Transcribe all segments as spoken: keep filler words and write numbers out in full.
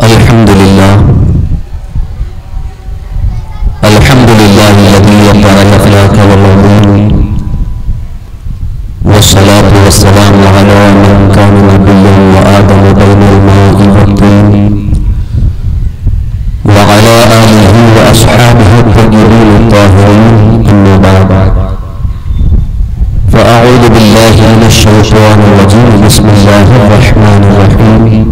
الحمد لله الحمد لله الذي يقرأ الأخلاق والعلوم والصلاة والسلام على من كان نبيا وآدم بين الماء والطين وعلى آله وأصحابه الطيبين الطاهرين أما بعد فأعوذ بالله من الشيطان الرجيم بسم الله الرحمن الرحيم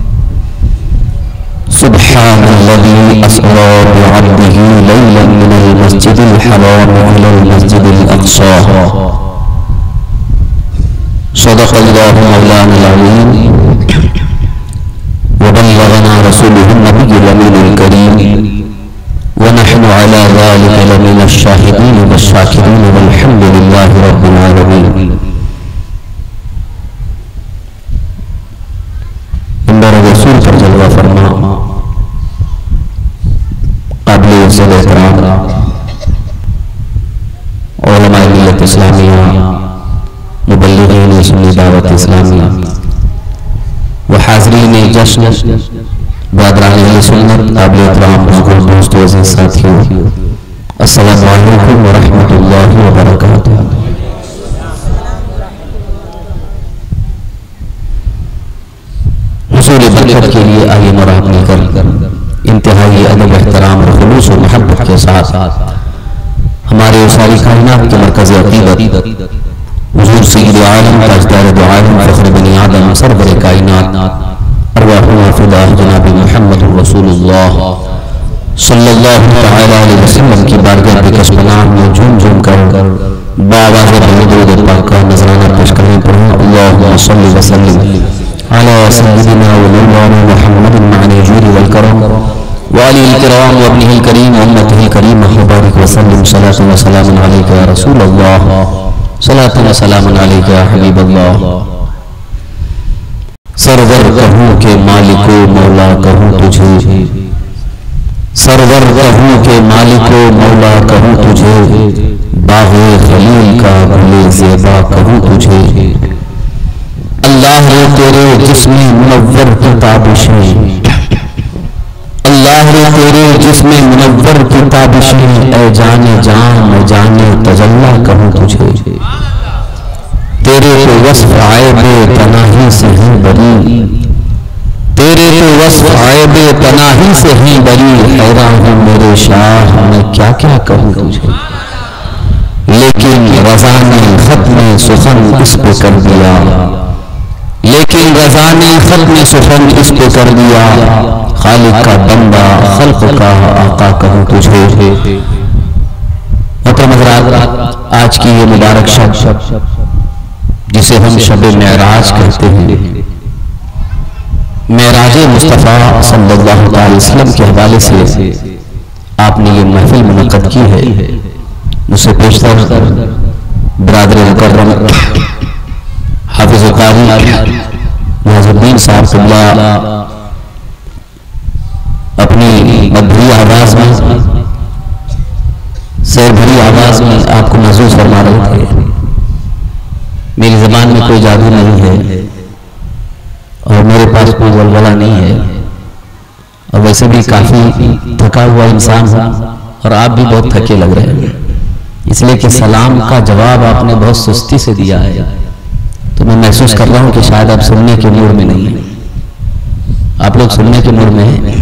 سبحان الذي أسرى بعبده ليلا من المسجد الحرام إلى المسجد الأقصى صدق الله مولانا العظيم وبلغنا رسوله النبي الأمين الكريم ونحن على ذلك لمن الشاهدين والشاكرين والحمد لله رب العالمين. اندر رسول پر جلوہ فرما قابل صد احترام علماء ملت اسلامیہ، مبلغین سنی دعوت اسلامیہ و حاضرین جشن برادران اہل سنت، قابل احترام بزرگ دوستو عزیز ساتھیوں، السلام علیکم ورحمۃ اللہ وبرکاتہ. حضور برکت کے لیے آئیے مرحب مل کر انتہائی ادب احترام اور خلوص و محبت کے ساتھ ہمارے ساری کائنات کے مرکز عقیدت حضور سید عالم تاجدار دو عالم فخر بنی آدم سرور کائنات ارواحنا فداء جناب محمد رسول اللہ صلی اللہ تعالی علیہ وسلم کی بارگاہ بکس بنام میں جھوم جھوم کر بآواز درود پاک کا نذرانہ پیش کرنے پڑھیں. اللہم صلی وسلم على سيدنا ومولانا محمد مع الجود والكرم وعلي الكرام وابنه الكريم وامته الكريمه وبارك وسلم صلاة وسلام عليك يا رسول الله صلاة وسلام عليك يا حبيب الله. سرور کہوں کہ مالک و مولا کہوں تجھے، سرور کہوں کہ مالک و مولا کہوں تجھے، باغ خلیل کا گل زیبا کہوں تجھے. اللہ رے تیرے جسم منور کی تابشیں، اللہ رے تیرے جسم منور کی تابشیں، اے جان جان میں جان تجلی کہوں تجھے. تیرے تو وصف عیب پناہی سے ہی بری، تیرے تو وصف عیب پناہی سے ہی بری، حیران ہوں میرے شاہ میں کیا کیا کہوں تجھے. لیکن رضا نے ختم سخن اس پہ کر دیا، لیکن رضا نے ختم سخن اس پہ کر دیا، خالق کا بندہ خلق کا آقا کہوں تجھے. محترم حضرات، آج کی یہ مبارک شب جسے ہم شب معراج کہتے ہیں، معراج مصطفیٰ صلی اللہ علیہ وسلم کے حوالے سے آپ نے یہ محفل منعقد کی ہے. مجھ سے پیشتر برادر مکرم حافظ قاری ناظر الدین صاحب قبلہ اپنی مدھری آواز میں، سیر بھری آواز میں آپ کو محسوس فرما رہے تھے. میری زبان میں کوئی جادو نہیں ہے اور میرے پاس کوئی ولولہ نہیں ہے، اور ویسے بھی کافی تھکا ہوا انسان ہوں اور آپ بھی بہت تھکے لگ رہے ہیں، اس لیے کہ سلام کا جواب آپ نے بہت سستی سے دیا ہے. تو میں محسوس کر رہا ہوں کہ شاید آپ سننے کے موڈ میں نہیں ہیں. آپ لوگ سننے کے موڈ میں ہیں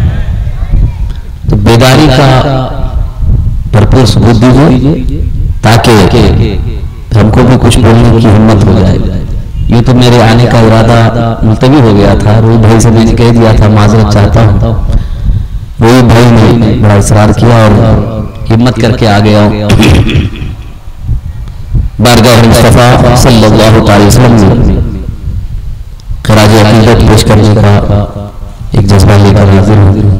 تو بیداری کا بھرپور ثبوت دیجیے تاکہ ہم کو بھی کچھ بولنے کی ہمت ہو جائے. یہ تو میرے آنے کا ارادہ ملتوی ہو گیا تھا. روحی بھائی سے میں نے کہہ دیا تھا معذرت چاہتا ہوں. روحی بھائی نے بڑا اصرار کیا اور ہمت کر کے آ گیا ہوں. بارگاہ مصطفیٰ صلی اللہ علیہ وسلم نے خراج عقیدت پیش کرنے کا ایک جذبہ لے کر حاضر ہوں.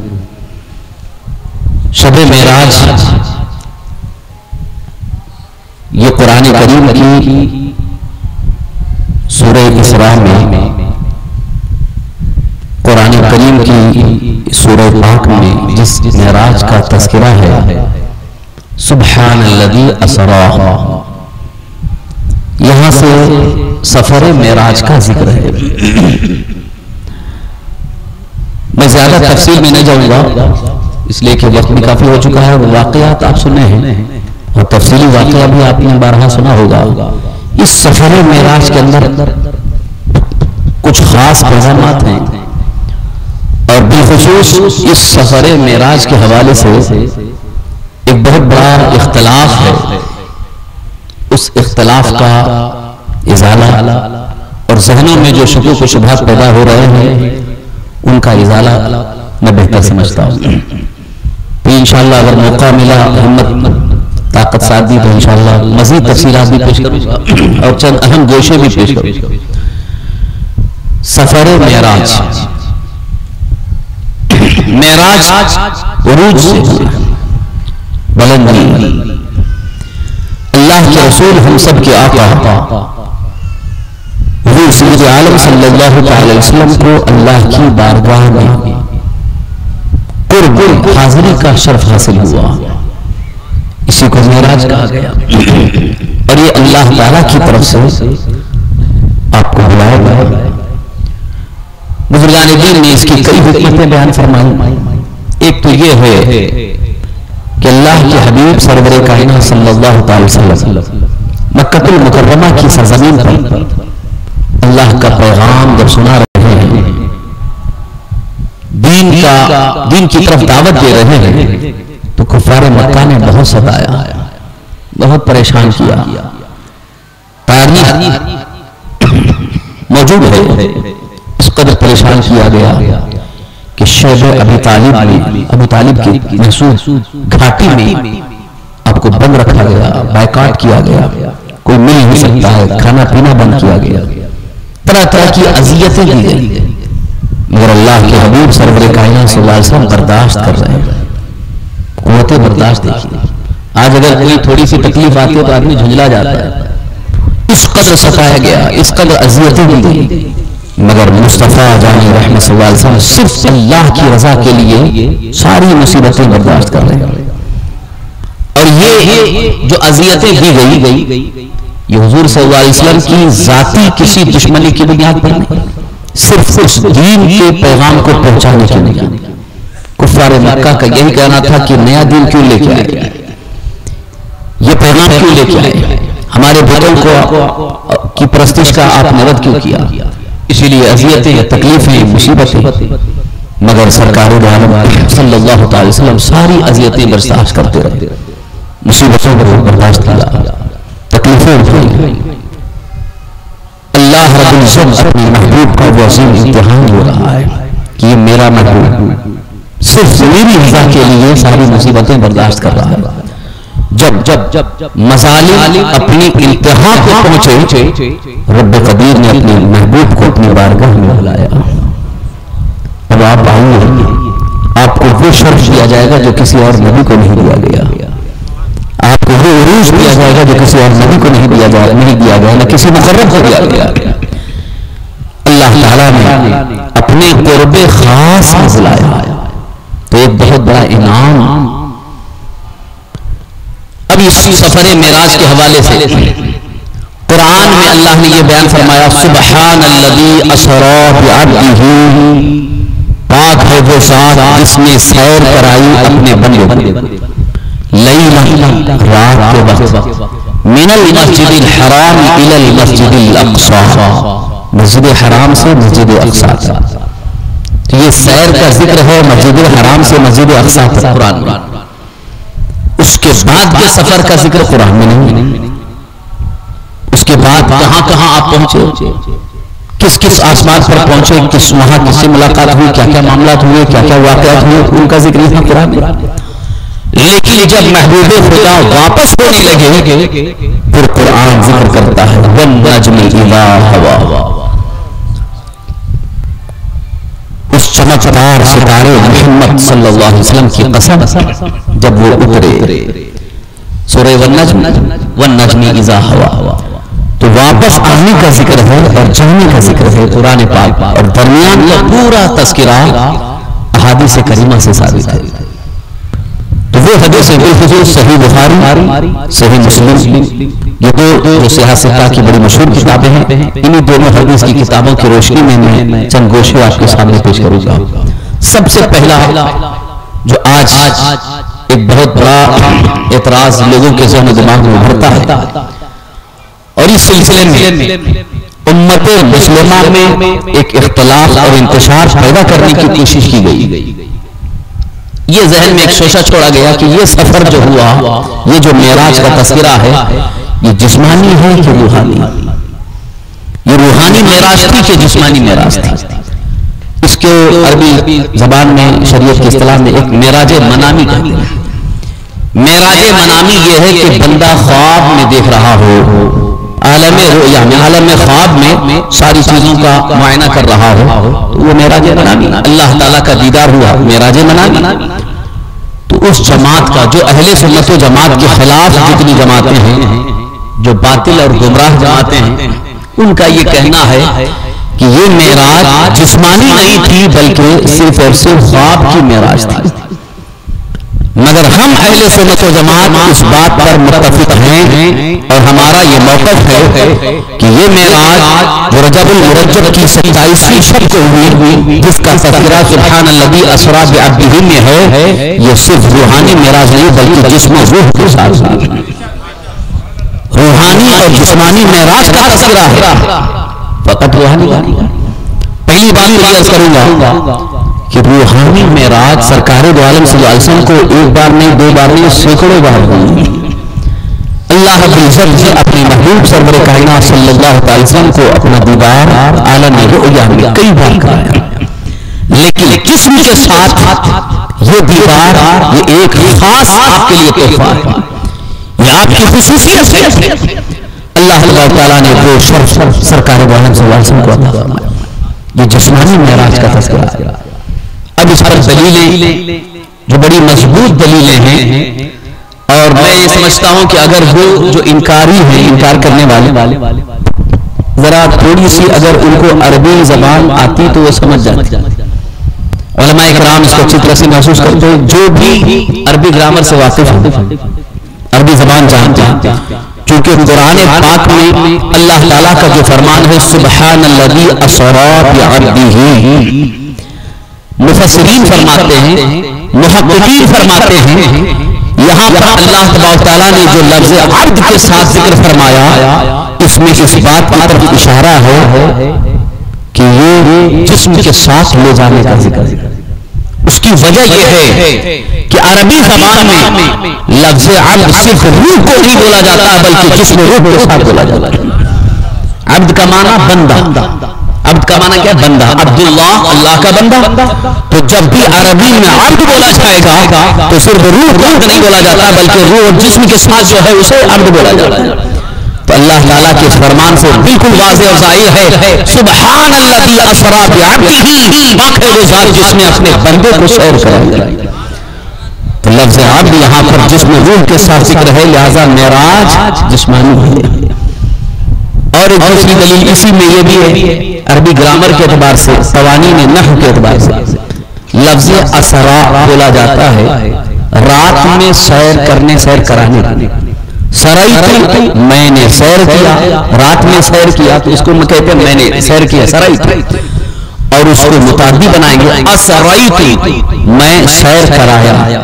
شب معراج یہ قرآن کریم کی سورہ اسراء میں، قرآن کریم کی سورہ پاک میں جس معراج کا تذکرہ ہے، سبحان الذی اسری، یہاں سے سفر معراج کا ذکر ہے. میں زیادہ تفصیل میں نہیں جاؤں گا اس لیے کہ وقت بھی کافی ہو چکا ہے، اور واقعات آپ سنے ہیں اور تفصیلی واقعہ بھی آپ نے بارہا سنا ہوگا۔ اس سفر معراج کے اندر کچھ خاص پیغامات ہیں، اور بالخصوص اس سفر معراج کے حوالے سے ایک بہت بڑا اختلاف ہے، اس اختلاف کا ازالہ اور ذہنوں میں جو شکوک و شبہات پیدا ہو رہے ہیں ان کا ازالہ میں بہتر سمجھتا ہوں۔ تو انشاءاللہ اگر موقع ملا، ہمت طاقت ساتھ دی، تو انشاءاللہ مزید تفصیلات بھی پیش کروں گا اور چند اہم گوشے بھی پیش کروں گا۔ سفر معراج، معراج عروج سے بلندی، اللہ کے رسول ہم سب کے آقا حضور سید عالم صلی اللہ علیہ وسلم کو اللہ کی بارگاہ میں قرب حاضری کا شرف حاصل ہوا، اسی کو معراج کہا گیا، اور یہ اللہ تعالیٰ کی طرف سے آپ کو بلایا گیا۔ بزرگان دین نے اس کی کئی حکمتیں بیان فرمائی۔ ایک تو یہ ہے کہ اللہ کے حبیب سرور کائنات صلی اللہ علیہ وسلم مکہ المکرمہ کی سرزمین پر اللہ کا پیغام جب سنا رہے ہیں، دین کا دین کی طرف دعوت دے رہے ہیں، تو کفار مکہ نے بہت ستایا، بہت پریشان کیا۔ تاریخ موجود ہے، اس قدر پریشان کیا گیا کہ شیب ابی طالب نے ابو طالب کی محسوس گھاٹی میں آپ کو بند رکھا گیا، بائیکاٹ کیا گیا، کوئی مل نہیں سکتا ہے، کھانا پینا بند کیا گیا، طرح طرح کی اذیتیں دی گئی، مگر اللہ کے حبیب سرور کائنات صلی اللہ علیہ وسلم برداشت کر رہے ہیں۔ قوتیں برداشت دیکھیے، آج اگر کوئی تھوڑی سی تکلیف آتی ہے تو آدمی جھنجلا جاتا ہے، اس قدر ستایا گیا، اس قدر اذیتیں دی گئی، مگر مصطفیٰ جان رحمت صلی اللہ علیہ وسلم صرف اللہ کی رضا کے لیے ساری مصیبتیں برداشت کر رہے ہیں۔ اور یہ جو اذیتیں دی گئی یہ حضور صلی اللہ علیہ وسلم کی ذاتی کسی دشمنی کی بنیاد پر نہیں، صرف اس دین کے پیغام کو پہنچانے کے لیے۔ کفار مکہ کا یہی کہنا تھا کہ نیا دین کیوں لے کے آئے، یہ پیغام کیوں لے کے آئے، ہمارے بتوں کو کی پرستش کا آپ نے رد کیوں کیا، اسی لیے اذیتیں، تکلیفیں، مصیبتیں، مگر سرکار دو عالم صلی اللہ علیہ وسلم ساری اذیتیں برداشت کرتے رہے، مصیبتوں کو برداشت کیا، تکلیفیں اٹھائی۔ اللہ رب العزت اپنے محبوب کا وہ عظیم امتحان ہو رہا ہے کہ یہ میرا محبوب صرف میری رضا کے لیے ساری مصیبتیں برداشت کر رہا ہے۔ جب جب مظالم اپنی انتہا کو پہنچے، رب قدیر نے اپنے محبوب کو اپنی بارگاہ میں بلایا، اب آپ آئیے، آپ کو وہ شرف دیا جائے گا جو کسی اور نبی کو نہیں دیا گیا، آپ کو وہ عروج دیا جائے گا جو کسی اور نبی کو نہیں دیا جائے نہیں دیا گیا، نہ کسی مقرب کو دیا گیا۔ اللہ تعالیٰ نے اپنے قرب خاص میں بلایا، تو ایک بہت بڑا انعام۔ اب اس سفر معراج کے حوالے سے قرآن میں اللہ نے یہ بیان فرمایا، سبحان الذی اسری بعبدہ، پاک ہے وہ ذات جس نے سیر کرائی اپنے بندے کو، لیلا رات کے وقت، من المسجد الحرام الى المسجد الاقصی، مسجد حرام سے مسجد اقصی تک۔ تو یہ سیر کا ذکر ہے مسجد الحرام سے مسجد اقصی تک قرآن میں، اس کے بعد کے سفر کا ذکر قرآن میں نہیں، اس کے بعد کہاں کہاں آپ پہنچے، کس کس آسمان پر پہنچے، کس وہاں کس سے ملاقات ہوئی، کیا کیا معاملات ہوئے، کیا کیا واقعات ہوئے، ان کا ذکر یہاں قرآن میں۔ لیکن جب محبوب خدا واپس ہونے لگے پھر قرآن ذکر کرتا ہے وَالنَّجْمِ إِذَا هَوَىٰ، اس چمکدار ستارے محمد صلی اللہ علیہ وسلم کی قسم جب وہ اترے، سورہ والنجم وَالنَّجْمِ إِذَا هَوَىٰ، تو واپس آنے کا ذکر ہے اور جانے کا ذکر ہے قرآن پاک، اور درمیان کا پورا تذکرہ احادیث کریمہ سے ثابت ہے۔ تو وہ حدیث بالخصوص صحیح بخاری، صحیح مسلم، یہ دو جو سیاہ ستہ کی بڑی مشہور کتابیں ہیں، انہی دونوں حدیث کی کتابوں کی روشنی میں میں چند گوشے آپ کے سامنے پیش کروں گا۔ سب سے پہلا جو آج ایک بہت بڑا اعتراض لوگوں کے ذہن و دماغ میں ابھرتا ہے اور اس سلسلے میں امت مسلمہ میں ایک اختلاف اور انتشار پیدا کرنے کی کوشش کی گئی، یہ ذہن میں ایک شوشہ چھوڑا گیا کہ یہ سفر جو ہوا، یہ جو معراج کا تذکرہ ہے، یہ جسمانی ہے کہ روحانی؟ یہ روحانی معراج تھی کہ جسمانی معراج تھی؟ اس کے عربی زبان میں شریعت کی اصطلاح میں ایک معراج منامی کہتے ہیں۔ معراج منامی یہ ہے کہ بندہ خواب میں دیکھ رہا ہو، عالم رؤیا میں، عالم خواب میں ساری چیزوں کا معائنہ کر رہا ہو، تو وہ معراج منامی، اللہ تعالیٰ کا دیدار ہوا، معراج منامی۔ تو اس جماعت کا جو اہل سنت و جماعت کے خلاف جتنی جماعتیں ہیں، جو باطل اور گمراہ جماعتیں ہیں، ان کا یہ کہنا ہے کہ یہ معراج جسمانی نہیں تھی بلکہ صرف اور صرف خواب کی معراج تھی۔ مگر ہم اہل سنت و جماعت اس بات پر متفق ہیں اور ہمارا یہ موقف ہے کہ یہ معراج جو رجب المرجب کی ستائیسویں شب کو ہوئی، جس کا تذکرہ سبحان الذی اسری بعبدہ میں ہے، یہ صرف روحانی معراج نہیں بلکہ جسم و روح کے ساتھ ہوئی، روحانی اور جسمانی معراج کا تذکرہ ہے، فقط روحانی نہیں۔ پہلی بات یہ عرض کروں گا کہ روحانی معراج سرکار دو عالم صلی اللہ علیہ وسلم کو ایک بار نہیں، دو بار نہیں، سینکڑوں بار ہوئی۔ اللہ رب العزت نے اپنے محبوب سرور کائنات صلی اللہ علیہ وسلم کو اپنا دیدار عالم رؤیا میں کئی بار کرایا، لیکن جسم کے ساتھ یہ دیدار یہ ایک خاص آپ کے لیے تحفہ ہے، یہ آپ کی خصوصیت ہے۔ اللہ تعالیٰ نے وہ شرف سرکار دو عالم صلی اللہ علیہ وسلم کو عطا فرمایا، یہ جسمانی معراج کا تذکرہ ہے۔ اب اس پر دلیلیں جو بڑی مضبوط دلیلیں ہیں، اور میں یہ سمجھتا ہوں کہ اگر وہ جو انکاری ہیں، انکار کرنے والے، ذرا تھوڑی سی اگر ان کو عربی زبان آتی تو وہ سمجھ جاتے۔ علماء کرام اس کو اچھی طرح سے محسوس کرتے ہیں، جو بھی عربی گرامر سے واقف ہیں، عربی زبان جانتے ہیں، چونکہ قرآن پاک میں اللہ تعالیٰ کا جو فرمان ہے سبحان الذی اسری بعبدہ، مفسرین فرماتے ہیں، محققین فرماتے ہیں، یہاں پر اللہ تبارک تعالیٰ نے جو لفظ عبد کے ساتھ ذکر فرمایا، اس میں اس بات کی طرف اشارہ ہے کہ یہ جسم کے ساتھ لے جانے کا ذکر ہے۔ اس کی وجہ یہ ہے کہ عربی زبان میں لفظ عبد صرف روح کو نہیں بولا جاتا بلکہ جسم روح کے ساتھ بولا جاتا ہے۔ عبد کا معنی بندہ، عبد کا معنی کیا؟ بندہ، عبداللہ، اللہ کا بندہ۔ تو جب بھی عربی میں عبد بولا جائے گا تو صرف روح کو نہیں بولا جاتا بلکہ روح اور جسم کے ساتھ جو ہے اسے عبد بولا جاتا ہے۔ تو اللہ تعالیٰ کے اس فرمان سے بالکل واضح اور ظاہر ہے سبحان الذی اسری بعبدہ، پاک ہے وہ ذات جس نے اپنے بندے کو سیر کرایا۔ تو لفظ عبد یہاں پر جسم روح کے ساتھ ذکر ہے، لہذا معراج جسمانی ہے۔ اور ایک دوسری دلیل اسی میں یہ بھی ہے، عربی گرامر کے اعتبار سے، قوانین نحو کے اعتبار سے، لفظ اسرا بولا جاتا ہے رات میں سیر کرنے، سیر کرانے کے۔ سرائیت، میں نے سیر کیا، رات میں سیر کیا تو اس کو کہتے ہیں میں نے سیر کیا، سرائیت۔ اور اس کو متعدی بنائیں گے اسرائیت، میں سیر کرایا۔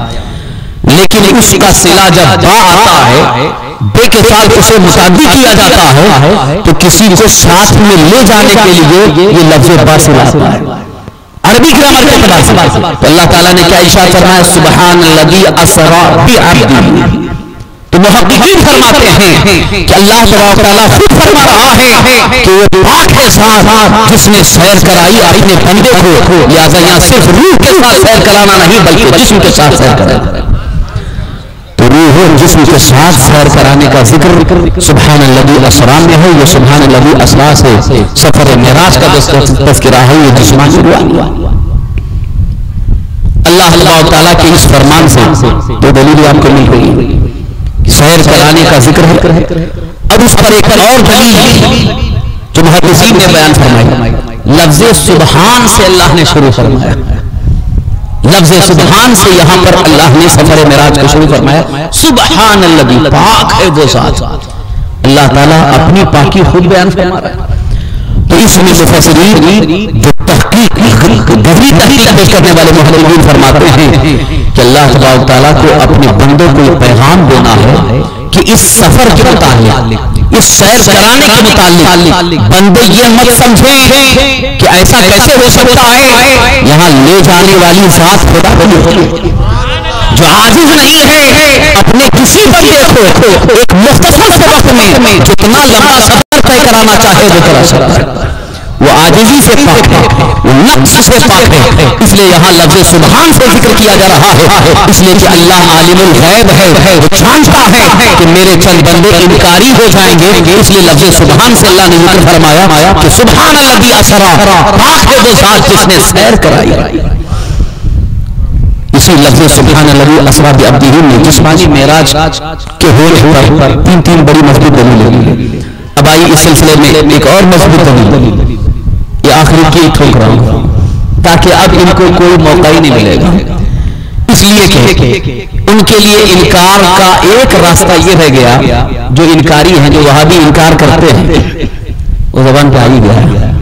لیکن اس کا صلہ جب با آتا ہے، بے کے ساتھ اسے متعدی کیا جاتا ہے تو کسی کو ساتھ میں لے جانے کے لیے یہ لفظ با صلہ آتا ہے عربی گرامر کے اعتبار سے۔ تو اللہ تعالیٰ نے کیا ارشاد فرمایا سبحان الذی اسری بعبدہ۔ تو محققین فرماتے ہیں کہ اللہ تعالیٰ خود فرما رہا ہے کہ وہ پاک کے ساتھ جس نے سیر کرائی اپنے بندے کو، لہذا یہاں صرف روح کے ساتھ سیر کرانا نہیں بلکہ جسم کے ساتھ سیر کرانا۔ تو روح اور جسم کے ساتھ سیر کرانے کا ذکر سبحان الذی اسری میں ہے۔ یہ سبحان الذی اسری سے سفر معراج کا تذکرہ ہے، یہ جسمانی روح۔ اللہ تعالیٰ کے اس فرمان سے دو دلیل آپ کو مل گئی، سیر کرانے کا ذکر ہے۔ اب اس پر ایک اور دلیل جو محدثین نے بیان فرمائی، لفظ سبحان سے اللہ نے شروع فرمایا، لفظ سبحان سے یہاں پر اللہ نے سفر معراج کو شروع فرمایا۔ سبحان الذی، پاک ہے وہ ذات۔ اللہ تعالیٰ اپنی پاکی خود بیان فرما رہا ہے۔ تو اس میں مفسرین جو تحقیق گہری تحقیق پیش کرنے والے محققین فرماتے ہیں کہ اللہ تبارک تعالیٰ کو اپنے بندوں کو یہ پیغام دینا ہے کہ اس سفر کے متعلق، اس سیر کرانے کے متعلق بندے یہ مت سمجھیں کہ ایسا کیسے ہو سکتا ہے، یہاں لے جانے والی ذات خدا کی جو عاجز نہیں ہے اپنے کسی بندے کو ایک مختصر سے وقت میں جتنا لمبا سفر طے کرانا چاہے وہ کرا سکتا ہے۔ وہ عاجزی سے پاک ہے، وہ نقص سے پاک ہے، اس لیے یہاں لفظ سبحان سے ذکر کیا جا رہا ہے، اس لیے کہ اللہ عالم الغیب ہے، وہ جانتا ہے کہ میرے چند بندے انکاری ہو جائیں گے، اس لیے لفظ سبحان سے اللہ نے ذکر فرمایا کہ سبحان الذی اسرا، پاک ہے وہ ذات جس نے سیر کرائی۔ اسی لفظ سبحان الذی اسرا بعبدہ میں جسمانی معراج کے ہونے پر تین تین بڑی مضبوط دلیلیں۔ اب آئیے اس سلسلے میں ایک اور مضبوط دلیل، یہ آخری کی ٹھوک رہا ہوں تاکہ اب ان کو کوئی موقع ہی نہیں ملے گا، اس لیے کہ ان کے لیے انکار کا ایک راستہ یہ رہ گیا، جو انکاری ہیں، جو وہابی انکار کرتے ہیں، وہ زبان پہ آ ہی گیا ہے،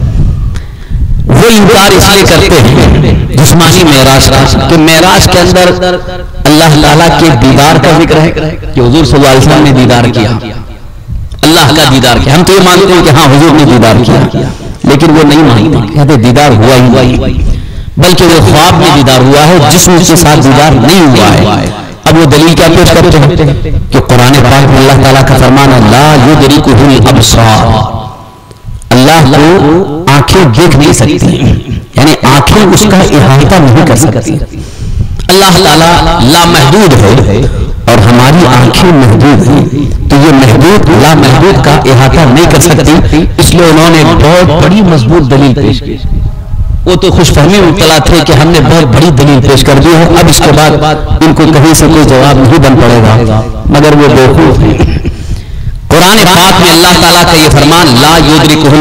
وہ انکار اس لیے کرتے ہیں جسمانی معراج کا کہ معراج کے اندر اللہ تعالیٰ کے دیدار کا ذکر ہے کہ حضور صلی اللہ علیہ وسلم نے دیدار کیا، اللہ کا دیدار کیا۔ ہم تو یہ مانتے ہیں کہ ہاں حضور نے دیدار کیا، لیکن وہ نہیں مانتے، کہتے دیدار ہوا ہی ہوا ہی بلکہ وہ خواب میں دیدار ہوا ہے، جسم کے ساتھ دیدار نہیں ہوا ہے۔ اب وہ دلیل کیا پیش کرتے ہیں کہ قرآن پاک میں اللہ تعالیٰ کا فرمان ہے لا یدرکہ الابصار، اللہ کو آنکھیں دیکھ نہیں سکتی، یعنی آنکھیں اس کا احاطہ نہیں کر سکتی۔ اللہ تعالیٰ لامحدود ہے اور ہماری آنکھیں محدود ہیں، تو یہ محدود لامحدود کا احاطہ نہیں کر سکتی، اس لیے انہوں نے بہت بڑی مضبوط دلیل پیش کی۔ وہ تو خوش فہمی مبتلا تھے کہ ہم نے بہت بڑی دلیل پیش کر دی ہے، اب اس کے بعد ان کو کہیں سے کوئی جواب نہیں بن پڑے گا، مگر وہ بیوقوف ہیں۔ قرآن پاک میں اللہ تعالیٰ کا یہ فرمان لا یدرکہ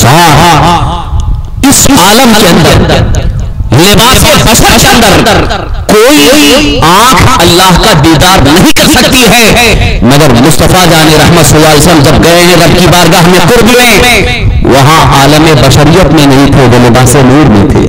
الابصار، اس عالم کے اندر لباس بشر کے اندر کوئی آنکھ اللہ کا دیدار نہیں کر سکتی ہے، مگر مصطفیٰ جان رحمت صلی اللہ علیہ وسلم جب گئے ہیں رب کی بارگاہ میں قرب میں، وہاں عالم بشریت میں نہیں تھے، وہ لباس نور میں تھے،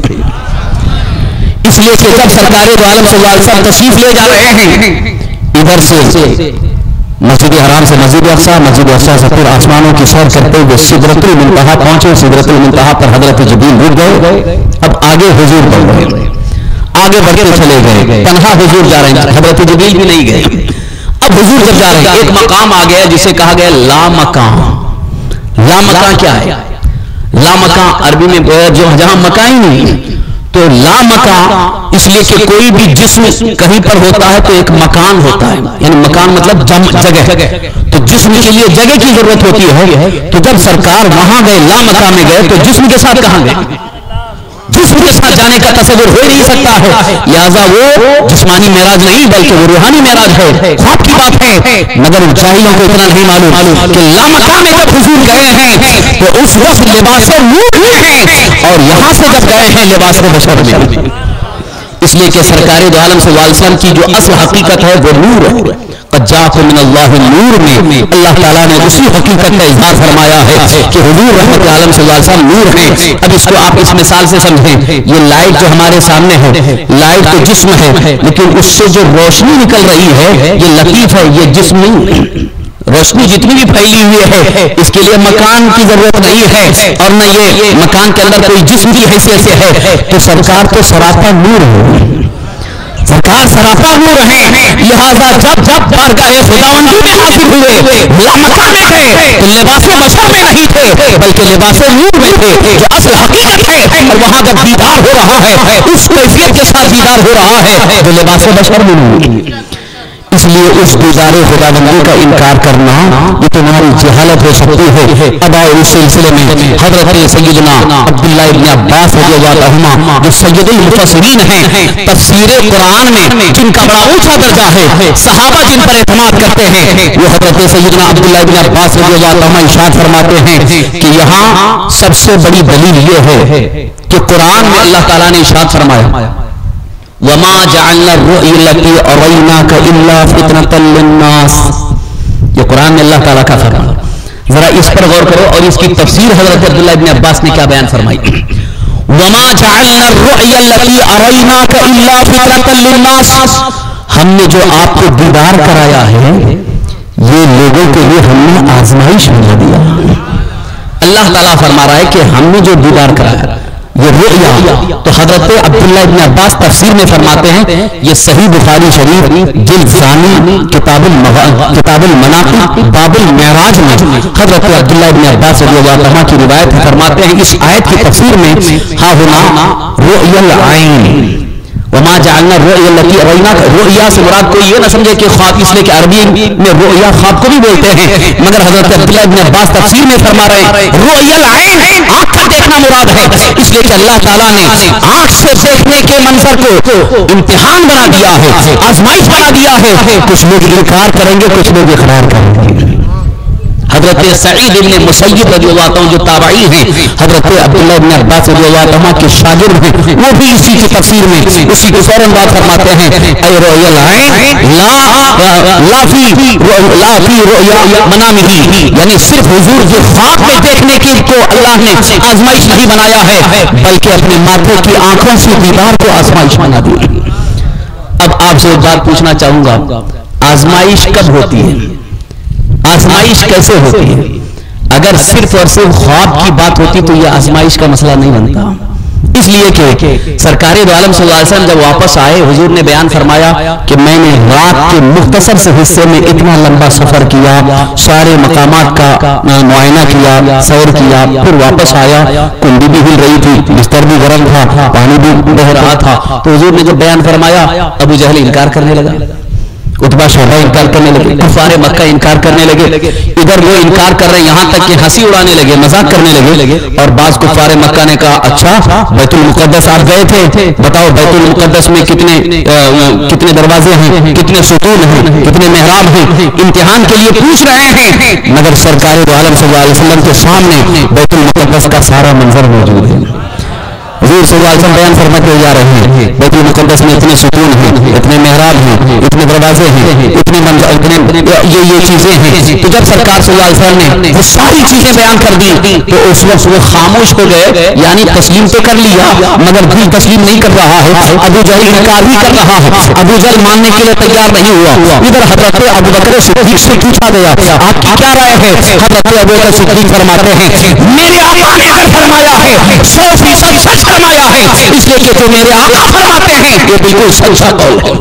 اس لیے کہ جب سرکار دو عالم صلی اللہ علیہ وسلم تشریف لے جا رہے ہیں ادھر سے مسجد حرام سے مسجد اقصی، مسجد اقصی سے پھر آسمانوں کی سیر کرتے ہوئے سدرۃ المنتہا پہنچے، سدرۃ المنتہا پر حضرت جبریل رک گئے، اب آگے حضور بڑھ رہے، آگے بڑھتے چلے گئے، تنہا حضور جا رہے ہیں، حضرت جبریل بھی نہیں گئے، اب حضور جب جا رہے ہیں ایک مقام آ گیا جسے کہا گیا لا مکان۔ لا مکان کیا ہے؟ لا مکان عربی میں جو جہاں مکان ہی نہیں، تو لا مکان اس لیے کہ کوئی بھی جسم کہیں پر ہوتا ہے تو ایک مکان ہوتا ہے، یعنی مکان مطلب جگہ، تو جسم کے لیے جگہ کی ضرورت ہوتی ہے، تو جب سرکار وہاں گئے لا مکان میں گئے تو جسم کے ساتھ کہاں گئے؟ جسم کے ساتھ جانے کا تصور ہو نہیں سکتا ہے، لہذا وہ جسمانی معراج نہیں بلکہ وہ روحانی معراج ہے، خواب کی بات ہے، مگر جاہلوں کو اتنا نہیں معلوم کہ لا مکان میں جب حضور گئے ہیں تو اس وقت لباس نور میں ہیں، اور یہاں سے جب گئے ہیں لباس بشر میں، اس لیے کہ سرکار دو عالم صلی اللہ علیہ وسلم کی جو اصل حقیقت ہے وہ نور ہے، قد جاءکم من اللہ نور میں اللہ تعالیٰ نے اسی حقیقت کا اظہار فرمایا ہے کہ حضور رحمت عالم صلی اللہ علیہ وسلم نور ہیں۔ اب اس کو آپ اس مثال سے سمجھیں، یہ لائٹ جو ہمارے سامنے ہے، لائٹ تو جسم ہے، لیکن اس سے جو روشنی نکل رہی ہے یہ لطیف ہے، یہ جسم نہیں، روشنی جتنی بھی پھیلی ہوئی ہے اس کے لیے مکان کی ضرورت نہیں ہے، اور نہ یہ مکان کے اندر کوئی جسم کی حیثیت سے ہے، تو سرکار تو سراپا نور ہے، سرکار سراپا نور ہے، لہذا جب جب بارگاہ خداوندی میں حاضر ہوئے لا مکان میں تھے تو لباس بشر میں نہیں تھے بلکہ لباس نور میں تھے، جو اصل حقیقت ہے، اور وہاں جب دیدار ہو رہا ہے اس کیفیت کے ساتھ دیدار ہو رہا ہے جو لباس بشر میں نہیں، اس لیے اس دیدار خداوندی کا انکار کرنا یہ تمہاری جہالت ہو سکتی ہے۔ اب آؤ اس سلسلے میں حضرت سیدنا عبداللہ ابن عباس رضی اللہ عنہما جو سید المفسرین ہیں، تفسیر قرآن میں جن کا بڑا اونچا درجہ ہے، صحابہ جن پر اعتماد کرتے ہیں، وہ حضرت سیدنا عبداللہ ابن عباس رضی اللہ عنہما ارشاد فرماتے ہیں کہ یہاں سب سے بڑی دلیل یہ ہے کہ قرآن میں اللہ تعالیٰ نے ارشاد فرمایا وَمَا جَعَلْنَا الرُّؤْيَ الَّتِي أَرَيْنَاكَ إِلَّا فِتْنَةً لِلنَّاسِ، یہ قرآن میں اللہ تعالیٰ کا فرمان، ذرا اس پر غور کرو، اور اس کی تفسیر حضرت عبداللہ ابن عباس نے کیا بیان فرمائی، وما جعلنا الرؤيا التي اريناك الا فتنة للناس، ہم نے جو آپ کو دیدار کرایا ہے یہ لوگوں کے لیے ہم نے آزمائش بنا دیا۔ اللہ تعالیٰ فرما رہا ہے کہ ہم نے جو دیدار کرایا یہ رؤیا، تو حضرت عبداللہ ابن عباس تفسیر میں فرماتے ہیں یہ صحیح بخاری شریف جلد ثانی کتاب کتاب المناقب باب المعراج میں حضرت عبداللہ ابن عباس رضی اللہ عنہ کی روایت ہے، فرماتے ہیں اس آیت کی تفسیر میں ہا ہنا رؤیا العین وما جعلنا الرؤيا التي اريناك، رؤیا سے مراد کوئی یہ نہ سمجھے کہ خواب، اس لیے کہ عربی میں رؤیا خواب کو بھی بولتے ہیں، مگر حضرت عبداللہ ابن عباس تفسیر میں فرما رہے ہیں رؤیا العین آنکھ کا دیکھنا مراد ہے، اس لیے کہ اللہ تعالیٰ نے آنکھ سے دیکھنے کے منظر کو امتحان بنا دیا ہے، آزمائش بنا دیا ہے، کچھ لوگ انکار کریں گے کچھ لوگ اقرار کریں گے۔ حضرت سعید ابن مسیب رضی اللہ عنہ جو تابعی ہیں، حضرت عبداللہ ابن عباس رضی اللہ عنہ کے شاگرد ہیں، وہ بھی اسی کی تفسیر میں اسی کو فوراً بات فرماتے ہیں اے رؤیا العین لا لا فی لا فی رؤیا منامہ، یعنی صرف حضور جو خواب میں دیکھنے کے کو اللہ نے آزمائش نہیں بنایا ہے بلکہ اپنے ماتھے کی آنکھوں سے دیدار کو آزمائش بنا دی۔ اب آپ سے ایک بات پوچھنا چاہوں گا، آزمائش کب ہوتی ہے؟ آزمائش کیسے ہوتی ہے؟ اگر صرف اور صرف خواب کی بات ہوتی تو یہ آزمائش کا مسئلہ نہیں بنتا، اس لیے کہ سرکار دو عالم صلی اللہ علیہ وسلم جب واپس آئے حضور نے بیان فرمایا کہ میں نے رات کے مختصر سے حصے میں اتنا لمبا سفر کیا، سارے مقامات کا معائنہ کیا، سیر کیا، پھر واپس آیا، کنڈی بھی ہل رہی تھی، بستر بھی گرم تھا، پانی بھی بہہ رہا تھا، تو حضور نے جب بیان فرمایا ابو جہل انکار کرنے لگا، عتبہ شعبہ انکار کرنے لگے، کفار مکہ انکار کرنے لگے، ادھر وہ انکار کر رہے یہاں تک کہ ہنسی اڑانے لگے، مذاق کرنے لگے، اور بعض کفار مکہ نے کہا اچھا بیت المقدس آپ گئے تھے، بتاؤ بیت المقدس میں کتنے کتنے دروازے ہیں، کتنے ستون ہیں، کتنے محراب ہیں، امتحان کے لیے پوچھ رہے ہیں، مگر سرکار دو عالم صلی اللہ علیہ وسلم کے سامنے بیت المقدس کا سارا منظر موجود ہے۔ حضور صلی اللہ علیہ وسلم بیان فرماتے جا رہے ہیں بیت المقدس میں اتنے ستون ہیں، اتنے محراب ہیں، اتنے دروازے ہیں، اتنے منظر، اتنے یہ یہ چیزیں ہیں، تو جب سرکار صلی اللہ علیہ وسلم نے وہ ساری چیزیں بیان کر دی تو اس وقت وہ خاموش ہو گئے، یعنی تسلیم تو کر لیا مگر دل تسلیم نہیں کر رہا ہے، ابو جہل انکار بھی کر رہا ہے، ابو جہل ماننے کے لیے تیار نہیں ہوا۔ ادھر حضرت ابو بکر صدیق سے پوچھا گیا آپ کی کیا رائے ہے؟ حضرت ابو بکر صدیق فرماتے ہیں میرے آقا نے اگر فرمایا ہے سو فیصد سچ فرمایا ہے، اس لیے کہ جو میرے آقا فرماتے ہیں یہ بالکل سچا قول ہے۔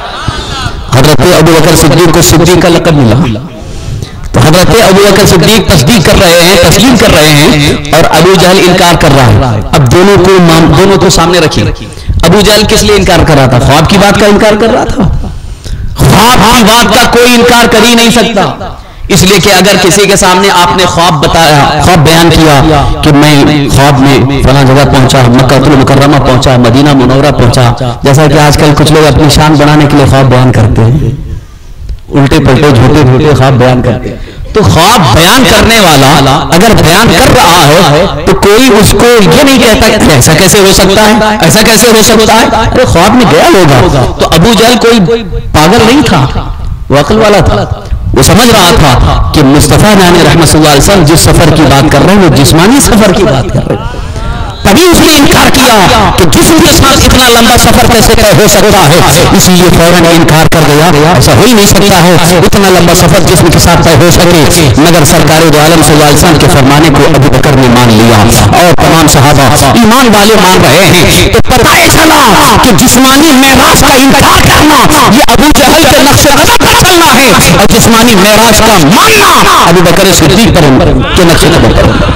حضرت ابو بکر صدیق کو صدیق کا لقب ملا، تو حضرت ابو بکر صدیق تصدیق کر رہے ہیں، تسلیم کر رہے ہیں، اور ابو جہل انکار کر رہا ہے۔ اب دونوں کو دونوں کو سامنے رکھیں، ابو جہل کس لیے انکار کر رہا تھا؟ خواب کی بات کا انکار کر رہا تھا، خواب کی بات کا کوئی انکار کر ہی نہیں سکتا، اس لیے کہ اگر کسی کے سامنے آپ نے خواب بتایا، خواب بیان کیا کہ میں خواب میں فلاں جگہ پہنچا، مکہ المکرمہ پہنچا، مدینہ منورہ پہنچا، جیسا کہ آج کل کچھ لوگ اپنی شان بنانے کے لیے خواب بیان کرتے ہیں، الٹے پلٹے جھوٹے جھوٹے خواب بیان کرتے ہیں، تو خواب بیان کرنے والا اگر بیان کر رہا ہے تو کوئی اس کو یہ نہیں کہتا ایسا کیسے ہو سکتا ہے، ایسا کیسے ہو سکتا ہے، ارے خواب میں گیا ہوگا۔ تو ابو جہل کوئی پاگل نہیں تھا، وہ عقل والا تھا، وہ سمجھ رہا تھا کہ مصطفیٰ نامی رحمت صلی اللہ علیہ وسلم جس سفر کی بات کر رہے ہیں وہ جسمانی سفر کی بات کر رہے ہیں، تبھی اس نے انکار کیا کہ جسم کے ساتھ اتنا لمبا سفر کیسے طے ہو سکتا ہے، اس لیے فوراً انکار کر دیا، ایسا ہو ہی نہیں سکتا ہے اتنا لمبا سفر جسم کے ساتھ طے ہو سکے، مگر سرکار دو عالم صلی اللہ علیہ وسلم کے فرمانے کو ابو بکر نے مان لیا اور تمام صحابہ ایمان والے مان رہے ہیں، تو پتہ چلا کہ جسمانی معراج کا انکار کرنا یہ ابو جہل کے نقش قدم پر چلنا ہے، اور جسمانی معراج کا ماننا ابو بکر صدیق کے نقش قدم پر۔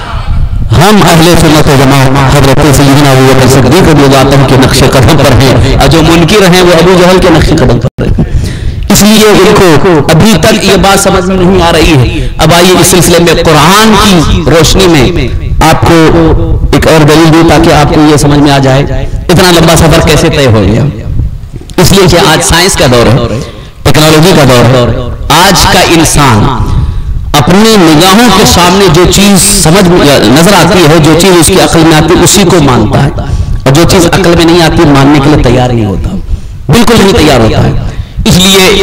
ہم اہل سنت و جماعت حضرت سیدنا ابو بکر صدیق رضی اللہ عنہ کے نقش قدم پر ہیں، اور جو منکر ہیں وہ ابو جہل کے نقش قدم پر ہیں، اس لیے ان کو ابھی تک یہ بات سمجھ میں نہیں آ رہی ہے۔ اب آئیے اس سلسلے میں قرآن کی روشنی میں آپ کو ایک اور دلیل دوں تاکہ آپ کو یہ سمجھ میں آ جائے اتنا لمبا سفر کیسے طے ہو گیا۔ اس لیے کہ آج سائنس کا دور ہے، ٹیکنالوجی کا دور ہے، آج کا انسان اپنی نگاہوں کے سامنے جو چیز سمجھ نظر آتی ہے، جو چیز اس کی عقل میں آتی ہے اسی کو مانتا ہے، اور جو چیز عقل میں نہیں آتی ماننے کے لیے تیار نہیں ہوتا، بالکل نہیں تیار ہوتا ہے۔ اس لیے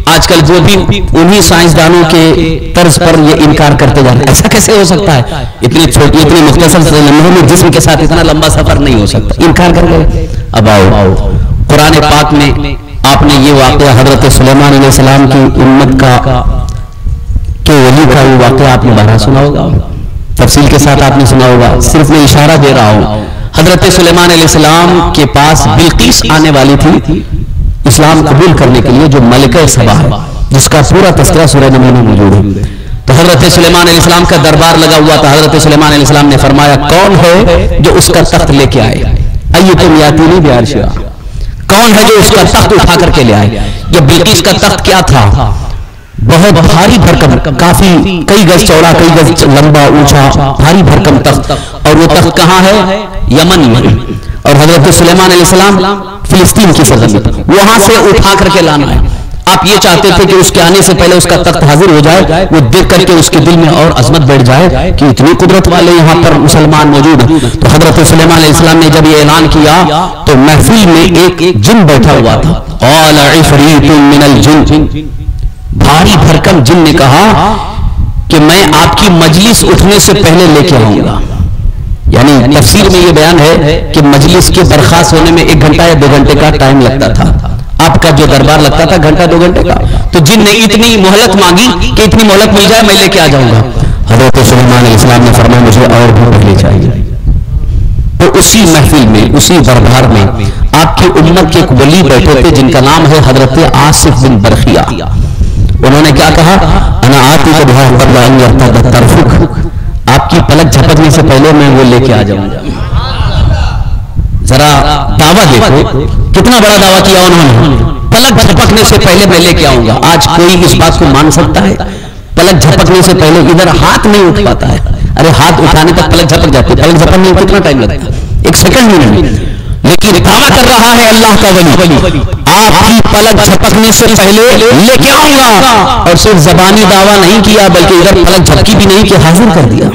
آج کل جو بھی انہی سائنسدانوں کے طرز پر یہ انکار کرتے جا رہے ہیں. ایسا کیسے ہو سکتا ہے؟ اتنی چھوٹی اتنی مختصر سے لمحوں میں جسم کے ساتھ اتنا لمبا سفر نہیں ہو سکتا. انکار کر گئے. اب آؤ قرآن پاک میں آپ نے یہ واقعہ حضرت سلیمان علیہ السلام کی امت کا کہ ولی کا وہ واقعہ آپ نے بارہ سنا ہوگا, تفصیل کے ساتھ آپ نے سنا ہوگا. صرف میں اشارہ دے رہا ہوں. حضرت سلیمان علیہ السلام کے پاس بلقیس آنے والی تھی اسلام قبول کرنے کے لیے, جو ملکہ سبا ہے, جس کا پورا تذکرہ سورہ نمل میں موجود ہے. تو حضرت سلیمان علیہ السلام کا دربار لگا ہوا تھا. حضرت سلیمان علیہ السلام نے فرمایا کون ہے جو اس کا تخت لے کے آئے؟ ایتم یاتینی بعرشہا, کون ہے جو اس کا تخت اٹھا کر کے لے آئے؟ یہ بلقیس کا تخت کیا تھا؟ بہت بھاری بھرکم, کافی کئی گز چوڑا کئی گز لمبا اونچا بھاری بھرکم تخت. اور وہ تخت کہاں ہے؟ یمن میں. اور حضرت سلیمان علیہ السلام فلسطین کی سرزمین, وہاں سے اٹھا کر کے لانا ہے. آپ یہ چاہتے تھے کہ اس کے آنے سے پہلے اس کا تخت حاضر ہو جائے, وہ دیکھ کر کے اس کے دل میں اور عظمت بیٹھ جائے کہ اتنی قدرت والے یہاں پر مسلمان موجود ہیں. تو حضرت سلیمان علیہ السلام نے جب یہ اعلان کیا تو محفل میں ایک جن بیٹھا ہوا تھا. قال عفریت من الجن, بھاری بھرکم جن نے کہا کہ میں آپ کی مجلس اٹھنے سے پہلے لے کے آؤں گا. یعنی تفسیر میں یہ بیان ہے کہ مجلس کے برخاست ہونے میں ایک گھنٹہ یا دو گھنٹے کا ٹائم لگتا تھا. آپ کا جو دربار لگتا تھا گھنٹہ دو گھنٹے کا. تو جن نے اتنی مہلت مانگی کہ اتنی مہلت مل جائے میں لے کے آ جاؤں گا. حضرت سلیمان علیہ السلام نے فرمایا مجھے اور بھی پہلے چاہیے. تو اسی محفل میں اسی دربار میں آپ کی امت کے ایک ولی بیٹھے تھے جن کا نام ہے حضرت آصف بن برخیہ. انہوں نے کیا کہا؟ انا آتی کو بہا قبل ان یرتد طرفک, آپ کی پلک جھپکنے سے پہلے میں وہ لے کے آ جاؤں گا. ذرا دعویٰ دیکھو کتنا بڑا دعویٰ کیا انہوں نے, پلک جھپکنے سے پہلے میں لے کے آؤں گا. آج کوئی اس بات کو مان سکتا ہے؟ پلک جھپکنے سے پہلے ادھر ہاتھ نہیں اٹھ پاتا ہے. ارے ہاتھ اٹھانے تک پلک جھپک جاتی ہے, پلک جھپکنے میں کتنا ٹائم لگتا ہے؟ ایک سیکنڈ بھی نہیں. لیکن دعویٰ کر رہا ہے اللہ کا ولی آپ کی پلک جھپکنے سے پہلے لے کے آؤں گا. اور صرف زبانی دعویٰ نہیں کیا بلکہ ادھر پلک جھپکی بھی نہیں کہ حاضر کر دیا.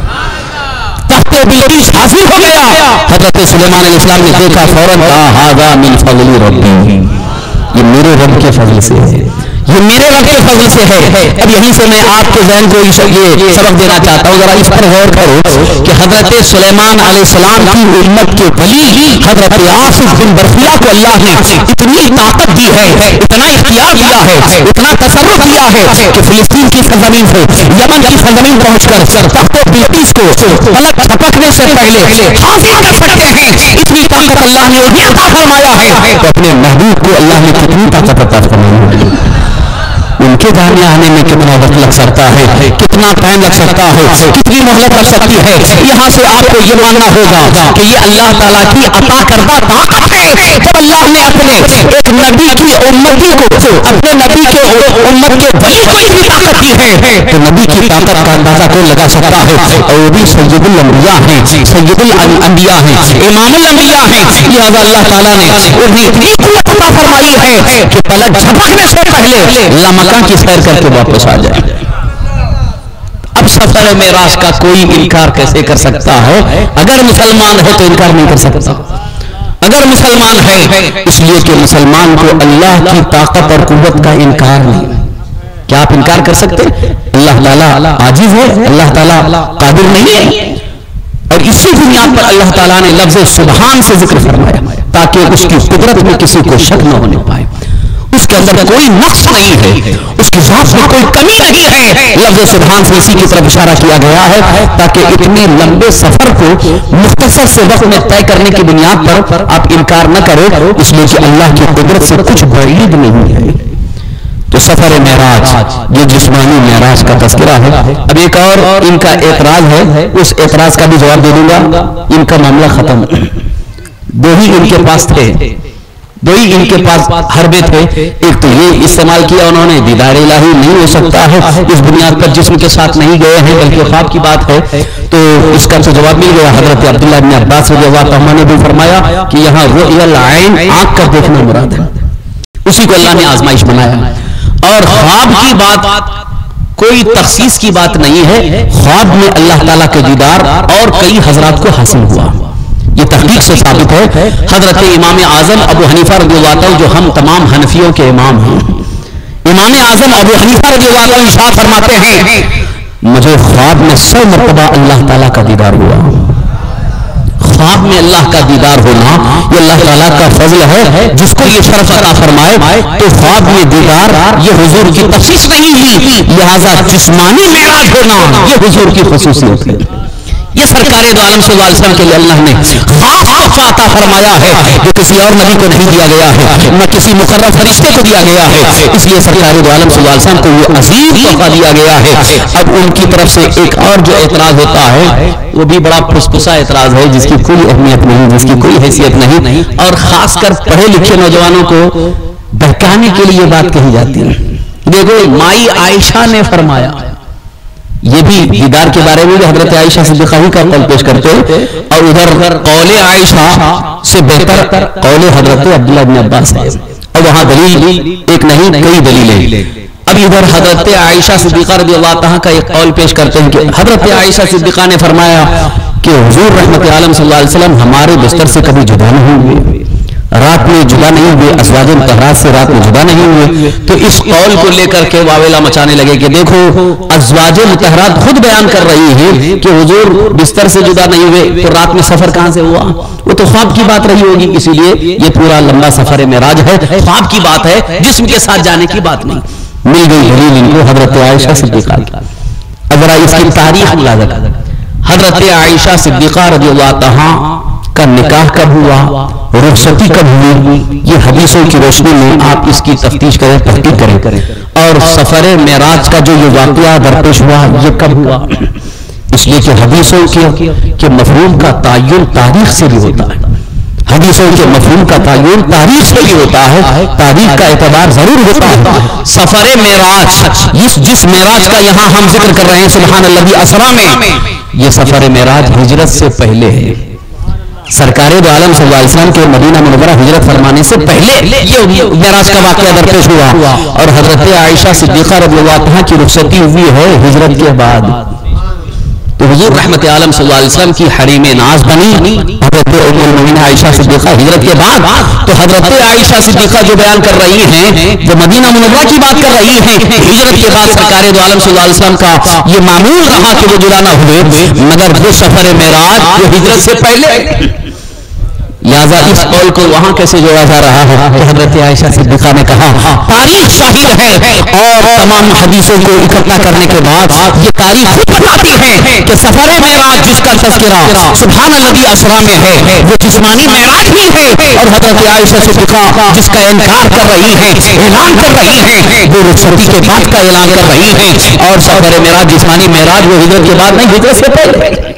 تخت بلقیس حاضر ہو گیا. حضرت سلیمان علیہ السلام نے دیکھا, فوراً کہا ھذا من فضل ربی, یہ میرے رب کے فضل سے ہے, یہ میرے رب کے فضل سے ہے. اب یہیں سے میں آپ کے ذہن کو یہ سبق دینا چاہتا ہوں, ذرا اس پر غور کرو کہ حضرت سلیمان علیہ السلام کی امت کے ولی حضرت آصف بن برخیہ کو اللہ نے اتنی طاقت دی ہے, اتنا اختیار دیا ہے, اتنا تصرف دیا ہے کہ فلسطین کی سرزمین سے یمن کی سرزمین پہنچ کر تخت بلقیس کو پلک جھپکنے سے پہلے حاضر کر سکتے ہیں. اتنی طاقت اللہ نے انہیں عطا فرمایا ہے. تو اپنے محبوب کو اللہ نے کتنی طاقت عطا فرمائی ہے. ان کے دانے آنے میں کتنا وقت لگ سکتا ہے, کتنا ٹائم لگ سکتا ہے, کتنی مہلت لگ سکتی ہے. یہاں سے آپ کو یہ ماننا ہوگا کہ یہ اللہ تعالیٰ کی عطا کردہ طاقت ہے. جب اللہ نے اپنے ایک نبی کی امتی کو, اپنے نبی کے امت کے ولی کو اتنی طاقت دی ہے تو نبی کی طاقت کا اندازہ کون لگا سکتا ہے؟ اور وہ بھی سید الانبیاء ہیں, سید الانبیاء ہیں, امام الانبیاء ہیں. لہذا اللہ تعالیٰ نے انہیں اتنی قوت عطا فرمائی ہے کہ پلک جھپکنے سے پہلے لامکان کی سیر کر کے واپس آ جائے. اب سفر معراج کا کوئی انکار کیسے کر سکتا ہے؟ اگر مسلمان ہے تو انکار نہیں کر سکتا. اگر مسلمان ہے, اس لیے کہ مسلمان کو اللہ کی طاقت اور قوت کا انکار نہیں. کیا آپ انکار کر سکتے؟ اللہ تعالیٰ عاجز ہے, اللہ تعالیٰ قادر نہیں ہے. اور اسی بنیاد پر اللہ تعالیٰ نے لفظ سبحان سے ذکر فرمایا تاکہ اس کی قدرت میں کسی کو شک نہ ہونے پائے. اس کے اندر کوئی نقص نہیں ہے, اس کی ذات میں کوئی کمی نہیں ہے. لفظ سبحان سے اسی کی طرف اشارہ کیا گیا ہے تاکہ اتنے لمبے سفر کو مختصر سے وقت میں طے کرنے کی بنیاد پر آپ انکار نہ کریں, اس لیے کہ اللہ کی قدرت سے کچھ بعید نہیں ہے. تو سفر معراج یہ جسمانی معراج کا تذکرہ ہے. اب ایک اور ان کا اعتراض ہے, اس اعتراض کا بھی جواب دے دوں گا. ان کا معاملہ ختم, دو ہی ان کے پاس تھے, دو ہی ان کے پاس حربے تھے. ایک تو یہ استعمال کیا انہوں نے دیدار الہی نہیں ہو سکتا ہے, اس بنیاد پر جسم کے ساتھ نہیں گئے ہیں بلکہ خواب کی بات ہے. تو اس کا تو جواب مل گیا. حضرت عبداللہ بن عباس رضی اللہ عنہ نے بھی فرمایا کہ یہاں رؤیا العین, آنکھ کا دیکھنا مراد ہے, اسی کو اللہ نے آزمائش بنایا. اور خواب کی بات کوئی تخصیص کی بات نہیں ہے, خواب میں اللہ تعالیٰ کے دیدار اور کئی حضرات کو حاصل ہوا. یہ تحقیق سے ثابت ہے. حضرت امام اعظم ابو حنیفہ رضی اللہ عنہ جو ہم تمام حنفیوں کے امام ہیں, امام اعظم ابو حنیفہ رضی اللہ عنہ ارشاد فرماتے ہیں مجھے خواب میں سو مرتبہ اللہ تعالیٰ کا دیدار ہوا. خواب میں اللہ کا دیدار ہونا یہ اللہ تعالیٰ کا فضل ہے. جس کو یہ شرف عطا فرمائے تو خواب میں دیدار یہ حضور کی تخصیص نہیں ہوئی، لہذا جسمانی معراج ہونا یہ حضور کی خصوصیت ہے. یہ سرکار دو عالم صلی اللہ علیہ وسلم کے لیے اللہ نے خاص تحفہ عطا فرمایا ہے جو کسی اور نبی کو نہیں دیا گیا ہے، نہ کسی مقرر فرشتے کو دیا گیا ہے. اس لیے سرکار دو عالم صلی اللہ علیہ وسلم کو یہ عظیم تحفہ دیا گیا ہے. اب ان کی طرف سے ایک اور جو اعتراض ہوتا ہے وہ بھی بڑا پھسپھسا اعتراض ہے جس کی کوئی اہمیت نہیں، جس کی کوئی حیثیت نہیں، اور خاص کر پڑھے لکھے نوجوانوں کو بہکانے کے لیے یہ بات کہی جاتی ہے. دیکھو مائی عائشہ نے فرمایا، یہ بھی دیدار کے بارے میں حضرت عائشہ صدیقہ ہی کا قول پیش کرتے ہیں، اور ادھر قول عائشہ سے بہتر قول حضرت عبداللہ بن عباس ہے، اور وہاں دلیل ایک نہیں کئی دلیلیں. اب ادھر حضرت عائشہ صدیقہ رضی اللہ عنہا کا ایک قول پیش کرتے ہیں کہ حضرت عائشہ صدیقہ نے فرمایا کہ حضور رحمت عالم صلی اللہ علیہ وسلم ہمارے بستر سے کبھی جدا نہیں ہوئے، رات میں جدا نہیں ہوئے، ازواج مطہرات سے رات میں جدا نہیں ہوئے. تو اس قول کو لے کر کے واویلا مچانے لگے کہ دیکھو ازواج مطہرات خود بیان کر رہی ہیں کہ حضور بستر سے جدا نہیں ہوئے، تو رات میں سفر کہاں سے ہوا؟ وہ تو خواب کی بات رہی ہوگی. اسی لیے یہ پورا لمبا سفر معراج ہے، خواب کی بات ہے، جسم کے ساتھ جانے کی بات نہیں. مل گئی دلیل ان کو حضرت عائشہ صدیقہ کی. اگر اس کی تاریخ ملازہ حضرت عائشہ صدیقہ رضی اللہ عنہا کا نکاح کب ہوا، رخصتی کب ہوئی، یہ حدیثوں کی روشنی میں آپ اس کی تفتیش کریں، تحقیق کریں. اور سفر معراج کا جو یہ واقعہ درپیش ہوا یہ کب ہوا، اس لیے کہ حدیثوں کے مفہوم کا تعین تاریخ سے بھی ہوتا ہے. حدیثوں کے مفہوم کا تعین تاریخ سے بھی ہوتا ہے، تاریخ کا اعتبار ضرور ہوتا ہے. سفر معراج اس جس معراج کا یہاں ہم ذکر کر رہے ہیں سبحان الذی اسریٰ میں، یہ سفر معراج ہجرت سے پہلے ہے. سرکار دو عالم صلی اللہ علیہ وسلم کے مدینہ منورہ ہجرت فرمانے سے پہلے یہ معراج کا واقعہ درپیش ہوا، اور حضرت عائشہ صدیقہ رضی اللہ عنہا کی رخصتی ہوئی ہے ہجرت کے بعد. تو حضور رحمت عالم صلی اللہ علیہ وسلم کی حریم ناز بنی حضرت ام المؤمنین عائشہ صدیقہ ہجرت کے بعد. تو حضرت عائشہ صدیقہ جو بیان کر رہی ہیں، جو مدینہ منورہ کی بات کر رہی ہیں، ہجرت کے بعد سرکار دو عالم صلی اللہ علیہ وسلم کا یہ معمول رہا کہ وہ جدا نہ ہوئے، مگر وہ سفر معراج جو ہجرت سے پہلے. لہذا اس قول کو وہاں کیسے جوڑا جا رہا ہے کہ حضرت عائشہ صدیقہ نے کہا تاریخ شاہد ہے، اور تمام حدیثوں کو اکٹھا کرنے کے بعد یہ تاریخ خود بتاتی ہے کہ سفر معراج جس کا تذکرہ سبحان الذی اسریٰ میں ہے وہ جسمانی معراج ہی ہے. اور حضرت عائشہ صدیقہ جس کا انکار کر رہی ہیں، اعلان کر رہی ہیں، وہ رخصتی کے بعد کا اعلان کر رہی ہیں. اور سفر معراج جسمانی معراج وہ ہجرت کے بعد نہیں، ہجرت سے پہلے.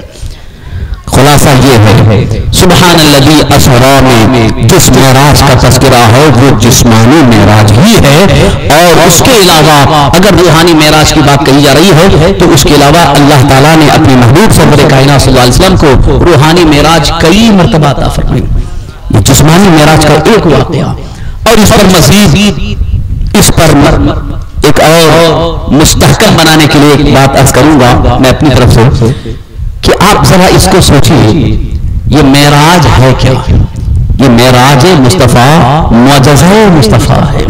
خلاصہ یہ ہے سبحان الذی اسریٰ میں جس معراج کا تذکرہ ہے وہ جسمانی معراج ہی ہے. اور اس کے علاوہ اگر روحانی معراج کی بات کہی جا رہی ہے تو اس کے علاوہ اللہ تعالیٰ نے اپنے محبوب سرور کائنات صلی اللہ علیہ وسلم کو روحانی معراج کئی مرتبہ عطا فرمائی. یہ جسمانی معراج کا ایک واقعہ. اور اس پر مزید اس پر ایک اور مستحکم بنانے کے لیے ایک بات عرض کروں گا میں اپنی طرف سے کہ آپ ذرا اس کو سوچیے، یہ معراج ہے کیا؟ یہ معراج مصطفیٰ، معجزہ مصطفیٰ ہے.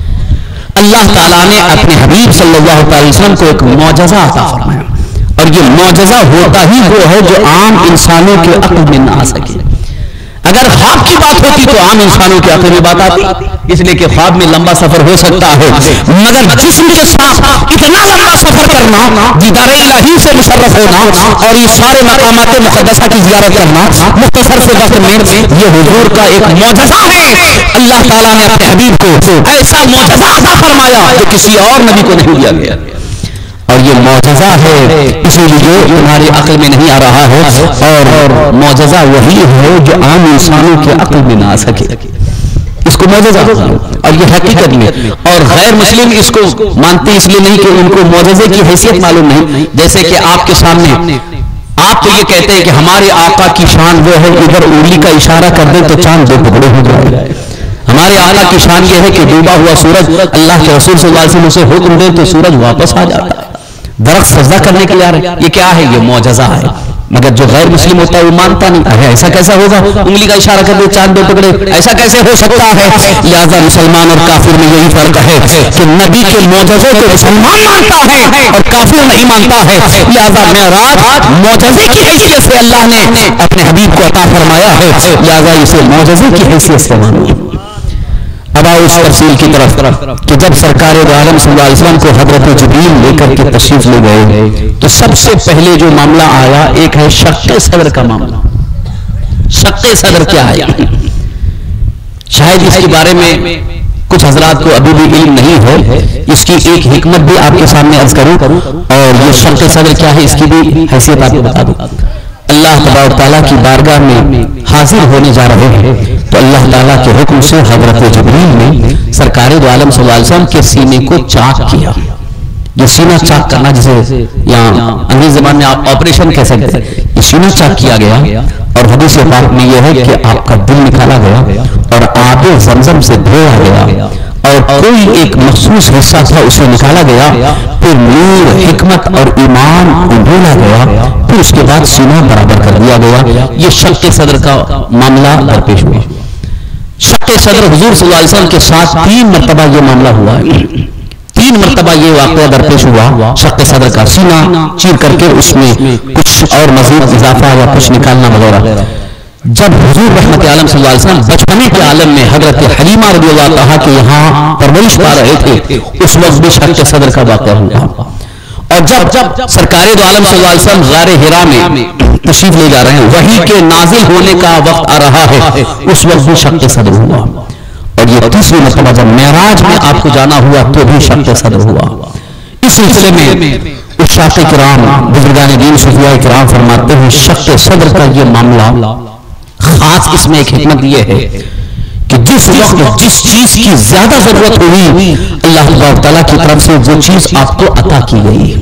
اللہ تعالیٰ نے اپنے حبیب صلی اللہ علیہ وسلم کو ایک معجزہ عطا فرمایا، اور یہ معجزہ ہوتا ہی وہ ہے جو عام انسانوں کے عقل میں نہ آ سکے. اگر خواب کی بات ہوتی تو عام انسانوں کے عقل میں بات آتی، اس لیے کہ خواب میں لمبا سفر ہو سکتا ہے، مگر جسم کے ساتھ اتنا لمبا سفر کرنا، دیدار الہی سے مشرف ہونا، اور یہ سارے مقامات مقدسہ کی زیارت کرنا مختصر سے وقت میں، یہ حضور کا ایک معجزہ ہے. اللہ تعالیٰ نے اپنے حبیب کو ایسا معجزہ عطا فرمایا جو کسی اور نبی کو نہیں دیا گیا، اور یہ معجزہ ہے اسی لیے تمہاری عقل میں نہیں آ رہا ہے. اور معجزہ وہی ہے جو عام انسانوں کے عقل میں نہ آ سکے، اس کو معجزہ. اور یہ حقیقت میں، اور غیر مسلم اس کو مانتے اس لیے نہیں کہ ان کو معجزے کی حیثیت معلوم نہیں. جیسے کہ آپ کے سامنے آپ تو یہ کہتے ہیں کہ ہمارے آقا کی شان وہ ہے ادھر انگلی کا اشارہ کر دیں تو چاند دو ٹکڑے ہو جائے. ہمارے آقا کی شان یہ ہے کہ ڈوبا ہوا سورج اللہ کے رسول صلی اللہ علیہ وسلم اسے حکم دے تو سورج واپس آ جاتا ہے. درخت سجدہ کرنے کے لیے آ رہے، یہ کیا ہے؟ یہ معجزہ ہے. مگر جو غیر مسلم ہوتا ہے وہ مانتا نہیں. ارے ایسا کیسا ہوگا, انگلی کا اشارہ کر دے چاند دو ٹکڑے, ایسا کیسے ہو سکتا ہے؟ لہذا مسلمان اور کافر میں یہی فرق ہے کہ نبی کے معجزے کو مسلمان مانتا ہے اور کافر نہیں مانتا ہے. لہذا معراج معجزے کی حیثیت سے اللہ نے اپنے حبیب کو عطا فرمایا ہے, لہذا اسے معجزے کی حیثیت سے مانو. اب آؤ اس تفصیل کی طرف کہ جب سرکار دو عالم صلی اللہ علیہ وسلم کو حضرت جبریل لے کر کے تشریف لے گئے تو سب سے پہلے جو معاملہ آیا ایک ہے شق صدر کا معاملہ. شق صدر کیا ہے؟ شاید اس کے بارے میں کچھ حضرات کو ابھی بھی علم نہیں ہے. اس کی ایک حکمت بھی آپ کے سامنے عرض کروں, اور یہ شق صدر کیا ہے اس کی بھی حیثیت آپ کو بتا دوں. اللہ تبارک تعالیٰ کی بارگاہ میں حاضر ہونے جا رہے ہیں تو اللہ تعالیٰ کے حکم سے حضرت جبریل نے سرکار دو عالم صلی اللہ علیہ وسلم کے سینے کو چاک کیا. یہ سینہ چاک کرنا جسے یہاں انگریزی زبان میں آپ آپریشن کہہ سکتے ہیں, یہ سینہ چاک کیا گیا. اور حدیث پاک میں یہ ہے کہ آپ کا دل نکالا گیا اور آب زمزم سے دھویا گیا اور کوئی ایک مخصوص حصہ تھا اسے نکالا گیا, پھر نور, حکمت اور ایمان ڈھولا گیا, پھر اس کے بعد سینہ برابر کر دیا گیا. یہ شق صدر کا معاملہ درپیش ہوا. شق صدر حضور صلی اللہ علیہ وسلم کے ساتھ تین مرتبہ یہ معاملہ ہوا ہے. تین مرتبہ یہ واقعہ درپیش ہوا شق صدر کا, سینہ چیر کر کے اس میں کچھ اور مزید اضافہ یا کچھ نکالنا وغیرہ. جب حضور رحمت عالم صلی اللہ علیہ وسلم بچپنے کے عالم میں حضرت حلیمہ رضی اللہ تعالیٰ کے یہاں پرورش پا رہے تھے, اس وقت بھی شق صدر کا واقعہ ہوا. اور جب جب سرکار دو عالم صلی اللہ علیہ وسلم غار حرا میں تشریف لے جا رہے ہیں, وحی کے نازل ہونے کا وقت آ رہا ہے, اس وقت بھی شق صدر ہوا. اور یہ تیسری مرتبہ جب معراج میں آپ کو جانا ہوا تو بھی شق صدر ہوا. اس سلسلے میں عشاق کرام, بزرگان دین, صوفیاء کرام فرماتے ہیں شق صدر کا یہ معاملہ خاص اس میں ایک حکمت یہ ہے کہ جس وقت جس چیز کی زیادہ ضرورت ہوئی اللہ تعالیٰ کی طرف سے وہ چیز آپ کو عطا کی گئی.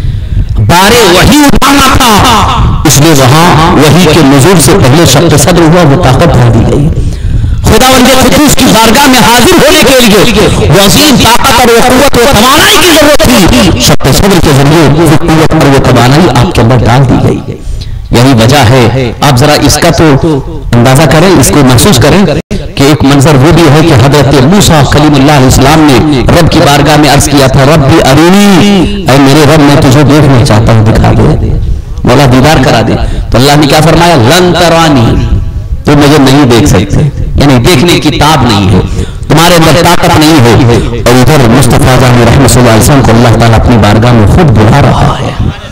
بارے وحی اٹھانا تھا, اس لیے وہاں وحی کے نزول سے پہلے شق صدر ہوا, وہ طاقت بڑھا دی گئی. خداوند قدوس کی بارگاہ میں حاضر ہونے کے لیے وہ عظیم طاقت اور وہ قوت و توانائی کی ضرورت تھی. شق صدر کے ذریعے وہ قوت اور وہ توانائی آپ کے اندر ڈال دی گئی. یہی وجہ ہے, آپ ذرا اس کا تو اندازہ کریں, اس کو محسوس کریں کہ ایک منظر وہ بھی ہے کہ حضرت موسیٰ کلیم اللہ علیہ السلام نے رب کی بارگاہ میں عرض کیا تھا, ربی ارونی, اے میرے رب میں تجھے دیکھنا چاہتا ہوں, دکھا دے, مولا دیدار کرا دے. تو اللہ نے کیا فرمایا, لن ترانی, تو مجھے نہیں دیکھ سکتے, یعنی دیکھنے کی تاب نہیں ہے, تمہارے اندر طاقت نہیں ہے. اور ادھر مصطفیٰ جان رحمت صلی اللہ علیہ وسلم کو اللہ تعالیٰ اپنی بارگاہ میں خود بلا رہا ہے,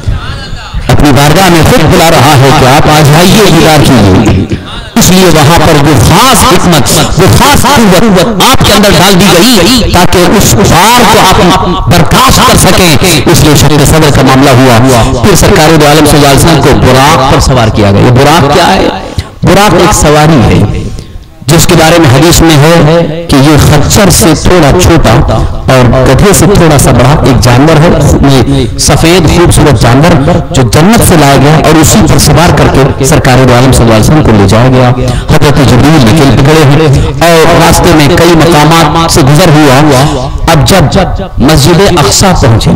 اپنی بارگاہ میں خود بلا رہا ہے کہ آپ آ جائیے, دیدار کیجیے. اس لیے وہاں پر وہ خاص حکمت, وہ خاص قوت آپ کے اندر ڈال دی گئی تاکہ اس بار کو آپ برداشت کر سکیں. اس لیے شق صدر کا معاملہ ہوا. پھر سرکار دو عالم صلی اللہ علیہ وسلم کو براق پر سوار کیا گیا. براق کیا ہے؟ براق ایک سواری ہے جس کے بارے میں حدیث میں ہے کہ یہ خچر سے تھوڑا چھوٹا اور گدھے سے تھوڑا سا بڑا ایک جانور ہے, سفید خوبصورت جانور جو جنت سے لایا گیا اور اسی پر سوار کر کے سرکار دو عالم صلی اللہ علیہ وسلم کو لے جایا گیا. حضرت جبریل نکل پکڑے ہیں اور راستے میں کئی مقامات سے گزر ہوا. اب جب مسجد اقصی پہنچے,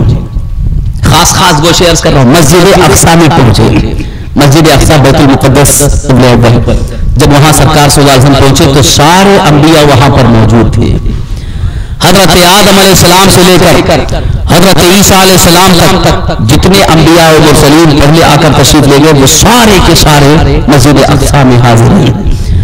خاص خاص گوشے عرض کر رہا ہوں, مسجد اقصی میں پہنچے, مسجد اقصی بیت المقدس, جب وہاں سرکار صلی اللہ علیہ وسلم پہنچے تو سارے انبیاء وہاں پر موجود تھے. حضرت آدم علیہ السلام سے لے کر حضرت عیسیٰ علیہ السلام تک جتنے انبیاء و مرسلین پہلے آ کر تشریف لے گئے وہ سارے کے سارے مسجد اقصی میں حاضر ہیں.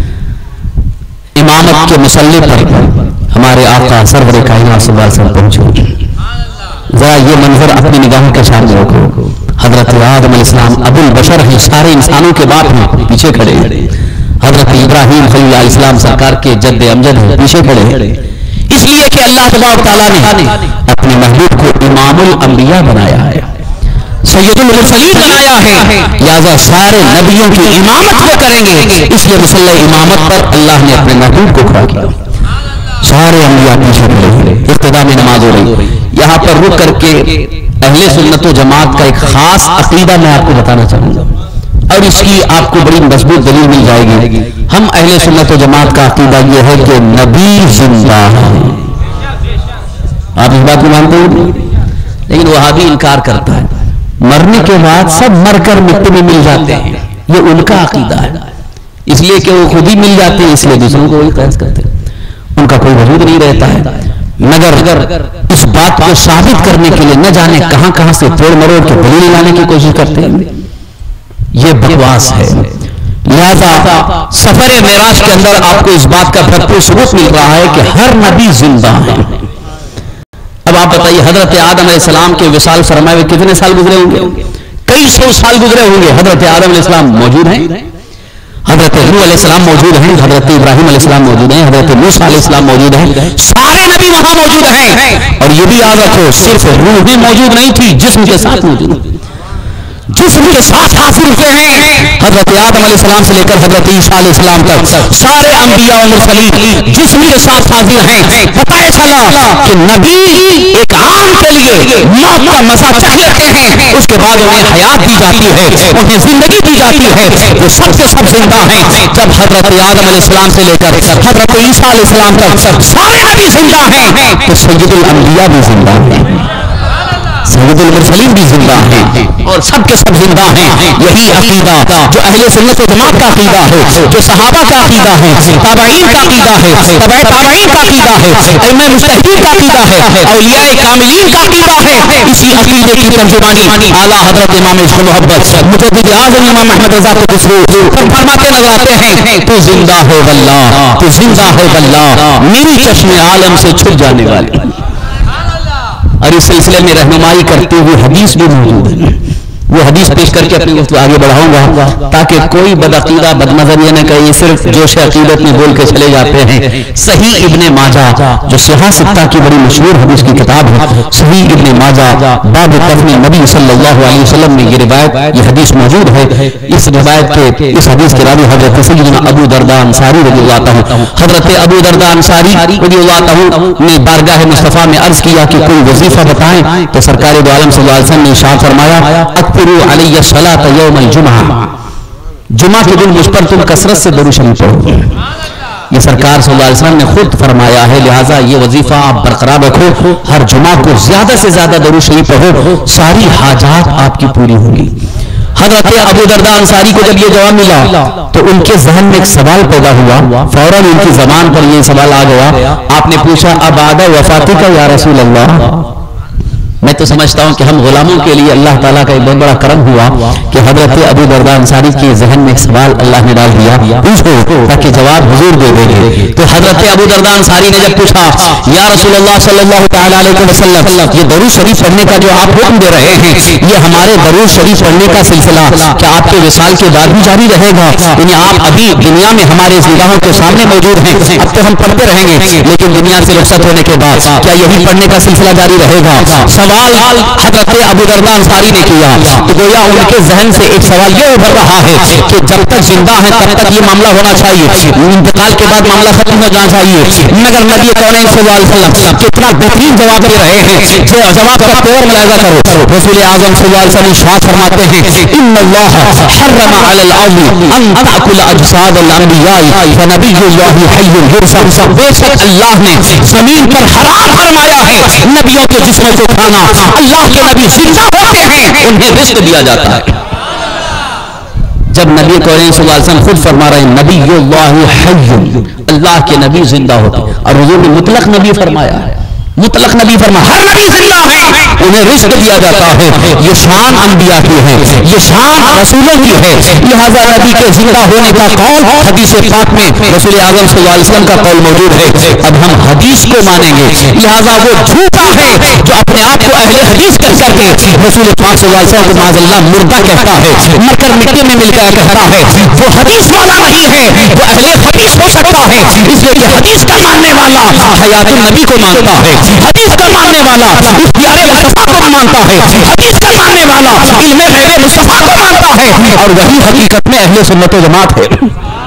امامت کے مسلح پر ہمارے آقا سرور کائنات صلی اللہ علیہ وسلم پہنچے. ذرا یہ منظر اپنی نگاہوں کے سامنے رکھو. حضرت آدم علیہ السلام ابو البشر ہیں, سارے انسانوں کے باپ ہیں, پیچھے کھڑے. حضرت ابراہیم خلیل علیہ السلام سرکار کے جد امجد ہیں, پیچھے کھڑے. اس لیے کہ اللہ تبارک تعالیٰ نے اپنے محبوب کو امام الانبیاء بنایا ہے, سید المرسلین بنایا ہے, لہذا سارے نبیوں کی امامت وہ کریں گے. اس لیے مسلح امامت پر اللہ نے اپنے محبوب کو کھڑا کیا. سارے انبیاء پیچھے کھڑے, اقتدا میں نماز ہو رہی. یہاں پر رک کر کے اہل سنت و جماعت کا ایک خاص عقیدہ میں آپ کو بتانا چاہوں گا اور اس کی آپ کو بڑی مضبوط دلیل مل جائے گی. ہم اہل سنت و جماعت کا عقیدہ یہ ہے کہ نبی زندہ ہے. آپ اس بات کو مانتے ہیں؟ لیکن وہابی انکار کرتا ہے. مرنے کے بعد سب مر کر مٹی میں مل جاتے ہیں، یہ ان کا عقیدہ ہے، اس لیے کہ وہ خود ہی مل جاتے ہیں، اس لیے دوسروں کو وہی قیاس کرتے ہیں، ان کا کوئی وجود نہیں رہتا ہے۔ مگر اس بات کو ثابت کرنے کے لیے نہ جانے کہاں کہاں سے توڑ مروڑ کے دلیل لانے کی کوشش کرتے ہیں، یہ بکواس ہے۔ لہذا سفر معراج کے اندر آپ کو اس بات کا بھرپور ثبوت مل رہا ہے کہ ہر نبی زندہ ہے۔ اب آپ بتائیے حضرت آدم علیہ السلام کے وصال فرمائے ہوئے کتنے سال گزرے ہوں گے؟ کئی سو سال گزرے ہوں گے۔ حضرت آدم علیہ السلام موجود ہیں، حضرت نوح علیہ السلام موجود ہیں، حضرت ابراہیم علیہ السلام موجود ہیں، حضرت موسیٰ علیہ السلام موجود ہیں، سارے نبی وہاں موجود ہیں۔ اور یہ بھی یاد رکھو صرف روح بھی موجود نہیں تھی، جسم کے ساتھ موجود ہے، جسم کے ساتھ حاضر ہوئے ہیں۔ حضرت آدم علیہ السلام سے لے کر حضرت عیسیٰ علیہ السلام تک سارے انبیاء و مرسلین جسم کے ساتھ حاضر ہیں۔ پتہ چلا کہ نبی ایک عام کے لیے موت کا مزہ چکھ لیتے ہیں، اس کے بعد انہیں حیات دی جاتی ہے، انہیں زندگی دی جاتی ہے، وہ سب کے سب زندہ ہیں۔ جب حضرت آدم علیہ السلام سے لے کر حضرت عیسیٰ علیہ السلام تک سارے نبی زندہ ہیں، تو سید الانبیاء بھی زندہ ہیں، سید المرسلین بھی زندہ ہیں، اور سب کے سب زندہ ہیں۔ یہی عقیدہ جو اہل سنت و جماعت کا عقیدہ ہے، جو صحابہ کا عقیدہ ہے، تابعین کا عقیدہ ہے، تبع تابعین کا عقیدہ ہے، ائمہ مجتہدین کا عقیدہ ہے، اولیاء کاملین کا عقیدہ ہے۔ اسی عقیدے کی ترجمانی اعلیٰ حضرت امام عشق محبت مجدد اعظم امام احمد رضا قدس فرماتے نظر آتے ہیں، تو زندہ ہے واللہ، تو زندہ ہے واللہ، میری چشم عالم سے چھپ جانے والی۔ اور اس سلسلے میں رہنمائی کرتے ہوئے حدیث بھی موجود ہے، وہ حدیث پیش کر کے اپنی گفتگو آگے بڑھاؤں گا تاکہ کوئی بدعقیدہ بدنظریہ نہ کہے صرف جوش عقیدت میں بول کے چلے جاتے ہیں۔ صحیح ابن ماجہ جو سیاہ ستہ کی بڑی مشہور حدیث کی کتاب ہے، صحیح ابن ماجہ باب کفن نبی صلی اللہ علیہ وسلم میں یہ روایت یہ حدیث موجود ہے۔ اس روایت کے اس حدیث کے راوی حضرت سیدنا ابو درداء انصاری رضی اللہ عنہ، حضرت ابو درداء انصاری رضی اللہ عنہ نے بارگاہ مصطفیٰ میں عرض کیا کہ کوئی وظیفہ بتائیں، تو سرکار دو عالم صلی اللہ علیہ وسلم نے ارشاد فرمایا اکثروا علی الصلاۃ یوم الجمعہ، جمعہ کے دن مجھ پر تم کثرت سے درود شریف پڑھو۔ یہ سرکار صلی اللہ علیہ وسلم نے خود فرمایا ہے، لہٰذا یہ وظیفہ آپ برقرار رکھو، ہر جمعہ کو زیادہ سے زیادہ درود شریف پڑھو، ساری حاجات آپ کی پوری ہوگی۔ حضرت ابو درداء انصاری کو جب یہ جواب ملا تو ان کے ذہن میں ایک سوال پیدا ہوا، فوراً ان کی زبان پر یہ سوال آ گیا۔ آپ نے پوچھا ابعد وفاتی کا یا رسول اللہ؟ میں تو سمجھتا ہوں کہ ہم غلاموں کے لیے اللہ تعالیٰ کا ایک بہت بڑا کرم ہوا کہ حضرت ابو درداء انصاری کے ذہن میں ایک سوال اللہ نے ڈال دیا، پوچھو تاکہ جواب حضور دے دیں گے۔ تو حضرت ابو درداء انصاری نے جب پوچھا یا رسول اللہ صلی اللہ تعالیٰ علیہ وسلم، یہ درود شریف پڑھنے کا جو آپ حکم دے رہے ہیں، یہ ہمارے درود شریف پڑھنے کا سلسلہ کیا آپ کے وصال کے بعد بھی جاری رہے گا؟ یعنی آپ ابھی دنیا میں ہمارے نگاہوں کے سامنے موجود ہیں، اب تو ہم پڑھتے رہیں گے، لیکن دنیا سے رخصت ہونے کے بعد کیا یہی پڑھنے کا سلسلہ جاری رہے گا؟ سوال حضرت ابو درداء انصاری نے کیا تو گویا ان کے ذہن سے ایک سوال یہ ابھر رہا ہے کہ جب تک زندہ ہیں تب تک یہ معاملہ ہونا چاہیے، انتقال کے بعد معاملہ ختم ہو جانا چاہیے۔ مگر نبی کریم صلی اللہ علیہ وسلم کتنا بہترین جواب دے رہے ہیں، جواب کا پیور ملاحظہ کرو۔ رسول اعظم صلی اللہ علیہ وسلم ارشاد فرماتے ہیں ان اللہ حرم علی الارض ان تاکل اجساد الانبیاء فنبی اللہ حی یرزق، بے شک اللہ نے زمین پر حرام فرمایا ہے نبیوں کے جسموں کو کھانا، اللہ کے نبی زندہ ہوتے ہیں انہیں رزق دیا جاتا ہے۔ جب نبی کریم صلی اللہ علیہ وسلم خود فرما رہے ہیں نبی اللہ حی، اللہ کے نبی زندہ ہوتے ہیں، اور حضور نے مطلق نبی فرمایا ہے، مطلق نبی فرمایا ہر نبی زندہ ہے انہیں رزق دیا جاتا ہے۔ یہ شان انبیاء کی ہے، یہ شان رسولوں کی ہے، لہذا نبی کے زندہ ہونے کا قول حدیث پاک میں رسول اعظم صلی اللہ علیہ وسلم کا قول موجود ہے۔ اب ہم حدیث کو مانیں گے، لہذا وہ جھوٹا ہے جو اپنے آپ کو اہل حدیث کہہ کر کے رسول پاک صلی اللہ علیہ وسلم کو معاذ اللہ مردہ کہتا ہے، مر کر مٹی میں مل کر کہتا ہے، وہ حدیث والا نہیں ہے، وہ اہل حدیث ہو سکتا ہے، اس لیے کہ حدیث کا ماننے والا حیات النبی کو مانتا ہے، حدیث کا ماننے والا اختیار مصطفیٰ کو مانتا ہے، حدیث کا ماننے والا علم غیب مصطفیٰ کو مانتا ہے، اور وہی حقیقت میں اہل سنت و جماعت ہے۔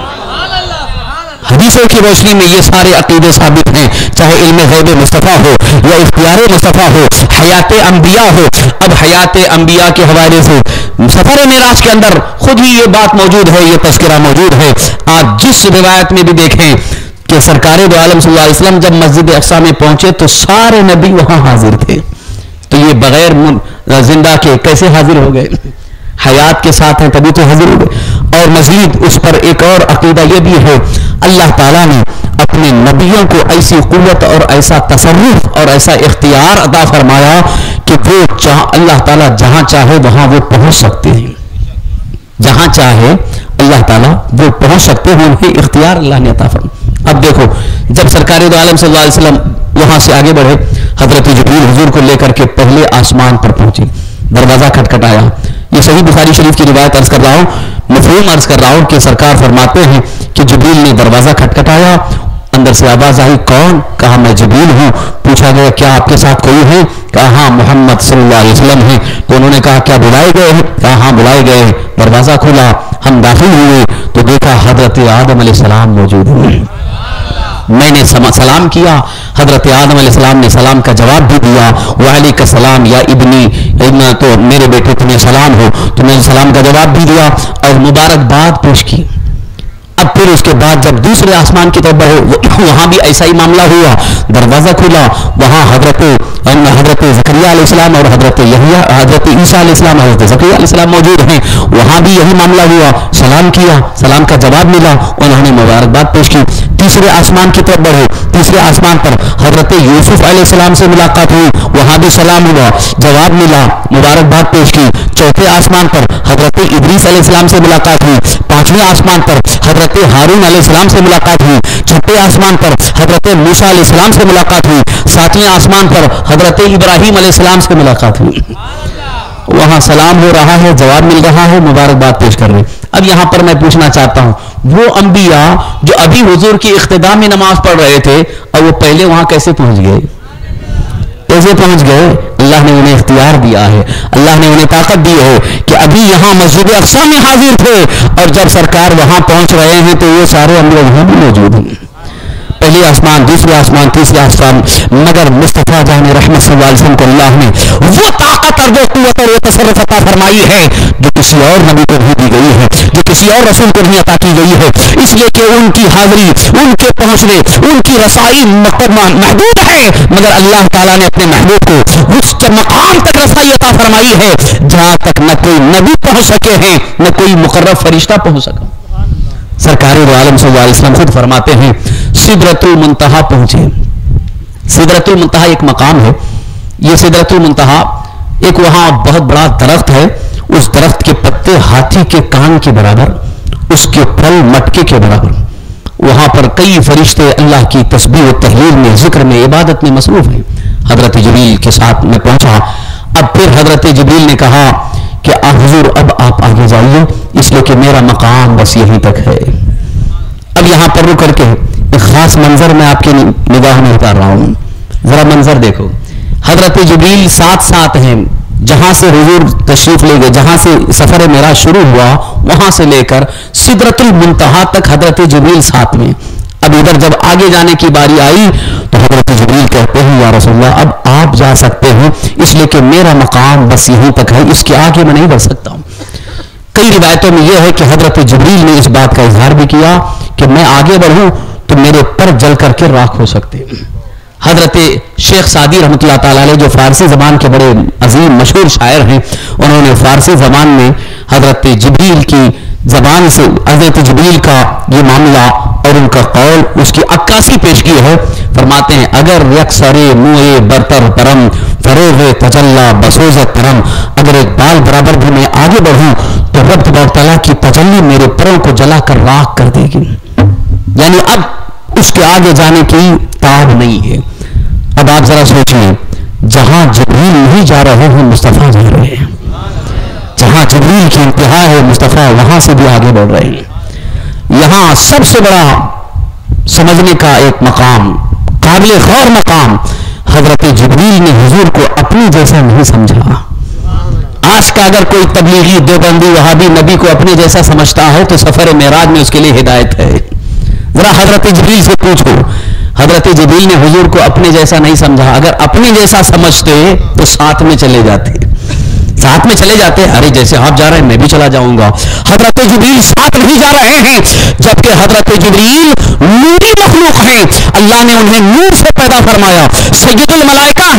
حدیثوں کی روشنی میں یہ سارے عقیدے ثابت ہیں، چاہے علم غیب مصطفیٰ ہو یا اختیار مصطفیٰ ہو، حیات انبیاء ہو۔ اب حیات انبیاء کے حوالے سے سفر معراج کے اندر خود ہی یہ بات موجود ہے، یہ تذکرہ موجود ہے۔ آپ جس روایت میں بھی دیکھیں کہ سرکار دو عالم صلی اللہ علیہ وسلم جب مسجد اقصی میں پہنچے تو سارے نبی وہاں حاضر تھے، تو یہ بغیر زندہ کے کیسے حاضر ہو گئے؟ حیات کے ساتھ ہیں تبھی تو حاضر ہو گئے۔ اور مزید اس پر ایک اور عقیدہ یہ بھی ہے، اللہ تعالیٰ نے اپنے نبیوں کو ایسی قوت اور ایسا تصرف اور ایسا اختیار عطا فرمایا کہ وہ اللہ تعالیٰ جہاں چاہے وہاں وہ پہنچ سکتے ہیں، جہاں چاہے اللہ تعالیٰ وہ پہنچ سکتے ہیں، انہیں اختیار اللہ نے عطا فرمایا۔ اب دیکھو، جب سرکار دو عالم صلی اللہ علیہ وسلم وہاں سے آگے بڑھے، حضرت جبریل حضور کو لے کر کے پہلے آسمان پر پہنچے، دروازہ کھٹکھٹایا۔ یہ صحیح بخاری شریف کی روایت عرض کر رہا ہوں، مفہوم عرض کر رہا ہوں کہ سرکار فرماتے ہیں کہ جبریل نے دروازہ کھٹکھٹایا، اندر سے آواز آئی، کون؟ کہا میں جبریل ہوں۔ پوچھا گیا کیا آپ کے ساتھ کوئی ہے؟ کہا ہاں محمد صلی اللہ علیہ وسلم ہیں۔ تو انہوں نے کہا کیا بلائے گئے ہیں؟ کہا ہاں بلائے گئے ہیں۔ دروازہ کھلا، ہم داخل ہوئے تو دیکھا حضرت آدم علیہ السلام موجود ہیں۔ میں نے سلام کیا، حضرت آدم علیہ السلام نے سلام کا جواب بھی دیا، وعلیک السلام یا ابنی، تو میرے بیٹے تمہیں سلام ہو، تو میں نے سلام کا جواب بھی دیا اور مبارکباد پیش کی۔ اب پھر اس کے بعد جب دوسرے آسمان کی طرف بڑھے، وہاں بھی ایسا ہی معاملہ ہوا، دروازہ کھلا، وہاں حضرت حضرت زکریا علیہ السلام اور حضرت یحییٰ حضرت عیسیٰ علیہ السلام حضرت زکریا علیہ السلام موجود ہیں، وہاں بھی یہی معاملہ ہوا، سلام کیا، سلام کا جواب ملا، انہوں نے مبارکباد پیش کی۔ تیسرے آسمان کی طرف بڑھے، تیسرے آسمان پر حضرت یوسف علیہ السلام سے ملاقات ہوئی، وہاں بھی سلام ہوا، جواب ملا، مبارکباد پیش کی۔ چوتھے آسمان پر حضرت ادریس علیہ السلام سے ملاقات ہوئی، پانچویں آسمان پر حضرت ہارون علیہ السلام سے ملاقات ہوئی، چھٹے آسمان پر حضرت موسیٰ علیہ السلام سے ملاقات ہوئی، ساتویں آسمان پر حضرت ابراہیم علیہ السلام سے ملاقات ہوئی۔ وہاں سلام ہو رہا ہے، جواب مل رہا ہے، مبارکباد پیش کر رہے۔ اب یہاں پر میں پوچھنا چاہتا ہوں، وہ انبیاء جو ابھی حضور کی اقتداء میں نماز پڑھ رہے تھے، اور وہ پہلے وہاں کیسے پہنچ گئے؟ کیسے پہنچ گئے؟ اللہ نے انہیں اختیار دیا ہے، اللہ نے انہیں طاقت دی ہے کہ ابھی یہاں مسجد اقصیٰ میں حاضر تھے، اور جب سرکار وہاں پہنچ رہے ہیں تو یہ سارے انبیاء وہاں بھی موجود ہیں، پہلے آسمان، دوسرے آسمان، تیسرے آسمان۔ مگر مصطفیٰ جان رحمت صلی اللہ علیہ وسلم کو اللہ نے وہ طاقت اور وہ قوت اور وہ تصرف عطا فرمائی ہے جو کسی اور نبی کو نہیں دی گئی ہے، جو کسی اور رسول کو نہیں عطا کی گئی ہے، اس لیے کہ ان کی حاضری، ان کے پہنچنے، ان کی رسائی محدود ہے، مگر اللہ تعالیٰ نے اپنے محبوب کو اس کے مقام تک رسائی عطا فرمائی ہے جہاں تک نہ کوئی نبی پہنچ سکے ہیں، نہ کوئی مقرب فرشتہ پہنچ سکا۔ سرکار دو عالم صلی اللہ علیہ وسلم خود فرماتے ہیں سدرۃ المنتہا پہنچے۔ سدرۃ المنتہا ایک مقام ہے، یہ سدرۃ المنتہا ایک وہاں بہت بڑا درخت ہے، اس درخت کے پتے ہاتھی کے کان کے برابر، اس کے پھل مٹکے کے برابر، وہاں پر کئی فرشتے اللہ کی تسبیح و تحلیل میں، ذکر میں، عبادت میں مصروف ہیں۔ حضرت جبریل کے ساتھ میں پہنچا، اب پھر حضرت جبریل نے کہا کہ حضور اب آپ آگے جائیے، اس لیے کہ میرا مقام بس یہیں تک ہے۔ اب یہاں پر رک کر کے ایک خاص منظر میں آپ کی نگاہ میں اتار رہا ہوں، ذرا منظر دیکھو۔ حضرت جبریل ساتھ ساتھ ہیں، جہاں سے حضور تشریف لے گئے، جہاں سے سفر معراج شروع ہوا وہاں سے لے کر سدرۃ المنتہا تک حضرت جبریل ساتھ میں۔ اب ادھر جب آگے جانے کی باری آئی تو حضرت جبریل کہتے ہیں یا رسول اللہ اب آپ جا سکتے ہیں، اس لیے کہ میرا مقام بس یہیں تک ہے، اس کے آگے میں نہیں بڑھ سکتا ہوں۔ کئی روایتوں میں یہ ہے کہ حضرت جبریل نے اس بات کا اظہار بھی کیا کہ میں آگے بڑھوں تو میرے پر جل کر کے راکھ ہو سکتے ہیں۔ حضرت شیخ سعدی رحمۃ اللہ تعالی علیہ جو فارسی زبان کے بڑے عظیم مشہور شاعر ہیں، انہوں نے فارسی زبان میں حضرت جبریل کی زبان سے حضرت جبریل کا یہ معاملہ اور ان کا قول، اس کی عکاسی پیش کی ہے۔ فرماتے ہیں اگر یکسرے موئے برتر پرم فروغ تجلا بسوز پرم، اگر ایک بال برابر بھی میں آگے بڑھوں تو رب تبارک تعالیٰ کی تجلی میرے پروں کو جلا کر راکھ کر دے گی، یعنی اب اس کے آگے جانے کی تاب نہیں ہے۔ اب آپ ذرا سوچیں، جہاں جبریل نہیں جا رہے ہیں مصطفیٰ جا رہے ہیں، جہاں جبریل کی انتہا ہے مصطفیٰ وہاں سے بھی آگے بڑھ رہے ہیں۔ یہاں سب سے بڑا سمجھنے کا ایک مقام، قابل غور مقام، حضرت جبریل نے حضور کو اپنی جیسا نہیں سمجھا۔ آج کا اگر کوئی تبلیغی دیوبندی وہابی نبی کو اپنے جیسا سمجھتا ہے تو سفر معراج میں اس کے لیے ہدایت ہے۔ ذرا حضرت جبریل سے پوچھو، حضرت جبریل نے حضور کو اپنے جیسا نہیں سمجھا، اگر اپنے جیسا سمجھتے تو ساتھ میں چلے جاتے، ساتھ میں چلے جاتے، ارے جیسے آپ جا رہے ہیں میں بھی چلا جاؤں گا۔ حضرت جبریل ساتھ نہیں جا رہے ہیں، جبکہ حضرت جبریل نوری مخلوق ہیں، اللہ نے انہیں نور سے پیدا فرمایا، سید الملائکہ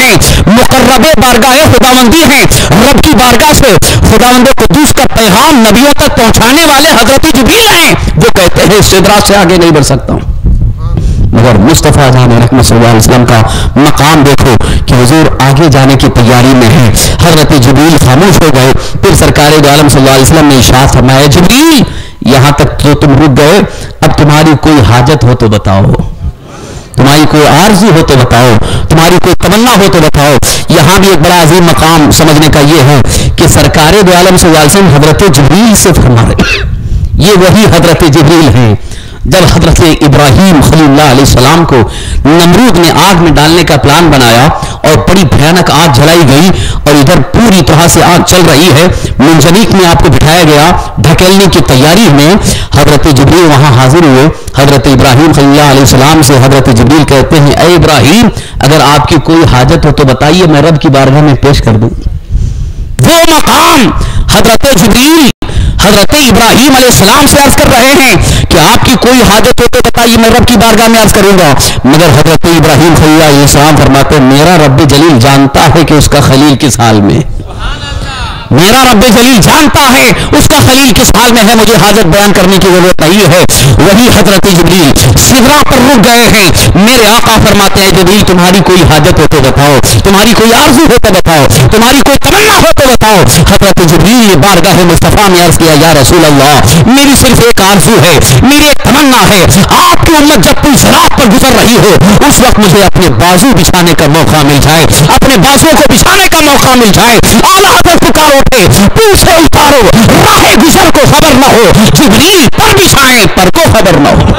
ہیں, مقرب بارگاہ خداوندی ہیں. رب کی بارگاہ سے خداوند قدوس کا پیغام نبیوں تک پہنچانے والے حضرت جبریل ہیں. وہ کہتے ہیں سدرات سے آگے نہیں بڑھ سکتا ہوں. مگر مصطفیٰ جان رحمت صلی اللہ علیہ وسلم کا مقام دیکھو کہ حضور آگے جانے کی تیاری میں ہیں. حضرت جبریل خاموش ہو گئے. پھر سرکار دو عالم صلی اللہ علیہ وسلم نے ارشاد فرمایا, جبریل یہاں تک تو تم رک گئے, اب تمہاری کوئی حاجت ہو تو بتاؤ, تمہاری کوئی آرزو ہو تو بتاؤ, تمہاری کوئی تمنا ہو تو بتاؤ. یہاں بھی ایک بڑا عظیم مقام سمجھنے کا یہ ہے کہ سرکار دو عالم صلی اللہ علیہ وسلم حضرت جبریل سے فرما رہے, یہ وہی حضرت جبریل ہیں جب حضرت ابراہیم خلیل اللہ علیہ السلام کو نمرود نے آگ میں ڈالنے کا پلان بنایا اور بڑی بھیانک آگ جلائی گئی اور ادھر پوری طرح سے آگ چل رہی ہے, منجنیق میں آپ کو بٹھایا گیا دھکیلنے کی تیاری میں. حضرت جبریل وہاں حاضر ہوئے. حضرت ابراہیم خلیل اللہ علیہ السلام سے حضرت جبریل کہتے ہیں, اے ابراہیم اگر آپ کی کوئی حاجت ہو تو بتائیے, میں رب کی بارگاہ میں پیش کر دوں. وہ مقام حضرت جبریل حضرت ابراہیم علیہ السلام سے عرض کر رہے ہیں کہ آپ کی کوئی حاجت ہو تو بتائیے, میں رب کی بارگاہ میں عرض کروں گا. مگر حضرت ابراہیم خلیل اللہ علیہ السلام فرماتے ہیں, میرا رب جلیل جانتا ہے کہ اس کا خلیل کس حال میں, میرا رب جلیل جانتا ہے اس کا خلیل کس حال میں ہے, مجھے حاجت بیان کرنے کی ضرورت نہیں ہے. وہی حضرت جبریل سدرا پر رک گئے ہیں. میرے آقا فرماتے ہیں, جبریل تمہاری کوئی حاجت ہو تو بتاؤ, تمہاری کوئی آرزو ہو تو بتاؤ, تمہاری کوئی تمنا ہو تو بتاؤ. حضرت جبریل نے بارگاہ مصطفیٰ میں عرض کیا, یا رسول اللہ میری صرف ایک آرزو ہے, میری ایک تمنا ہے, آپ کی امت جب تم صراط پر گزر رہی ہو اس وقت مجھے اپنے بازو بچھانے کا موقع مل جائے, اپنے بازو کو بچھانے کا موقع مل جائے. اعلیٰ حضرت پکارو اٹھے, پوچھے اتارو, راہ گزر کو خبر نہ ہو, جبریل پر بچھائیں پر کو خبر نہ ہو.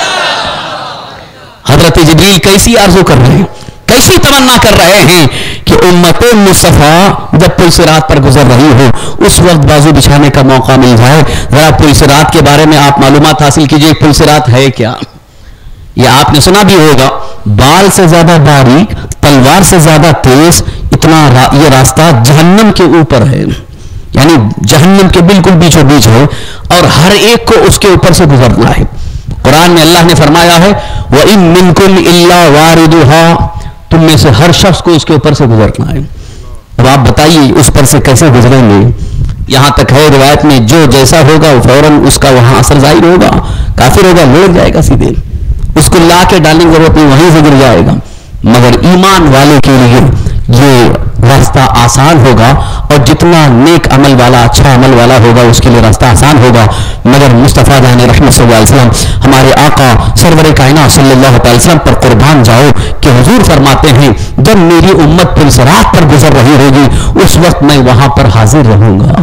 حضرت جبریل کیسی آرزو کر رہے ہیں, کیسی تمنا کر رہے ہیں کہ امت مصطفیٰ جب پل صراط پر گزر رہی ہو اس وقت بازو بچھانے کا موقع مل جائے. ذرا پل صراط کے بارے میں آپ معلومات حاصل کیجئے. پل صراط ہے کیا, یہ آپ نے سنا بھی ہوگا, بال سے زیادہ باریک, تلوار سے زیادہ تیز, اتنا یہ راستہ جہنم کے اوپر ہے, یعنی جہنم کے بالکل بیچوں بیچ ہے اور ہر ایک کو اس کے اوپر سے گزرنا ہے. قرآن میں اللہ نے فرمایا ہے, وَإِن مِّنكُمْ إِلَّا وَارِدُهَا, تم میں سے ہر شخص کو اس کے اوپر سے گزرنا ہے. اب آپ بتائیے اس پر سے کیسے گزریں گے. یہاں تک ہے روایت میں جو جیسا ہوگا فوراً اس کا وہاں اثر ظاہر ہوگا, کافر ہوگا لوٹ جائے گا سیدھے, اس کو لا کے ڈالنے کی ضرورت نہیں, وہیں سے گر جائے گا. مگر ایمان والے کے لیے یہ راستہ آسان ہوگا اور جتنا نیک عمل والا اچھا عمل والا ہوگا اس کے لیے راستہ آسان ہوگا. مگر مصطفیٰ جان رحمت صلی اللہ علیہ وسلم ہمارے آقا سرور کائنات صلی اللہ علیہ وسلم پر قربان جاؤ کہ حضور فرماتے ہیں جب میری امت پل صراط پر گزر رہی ہوگی اس وقت میں وہاں پر حاضر رہوں گا,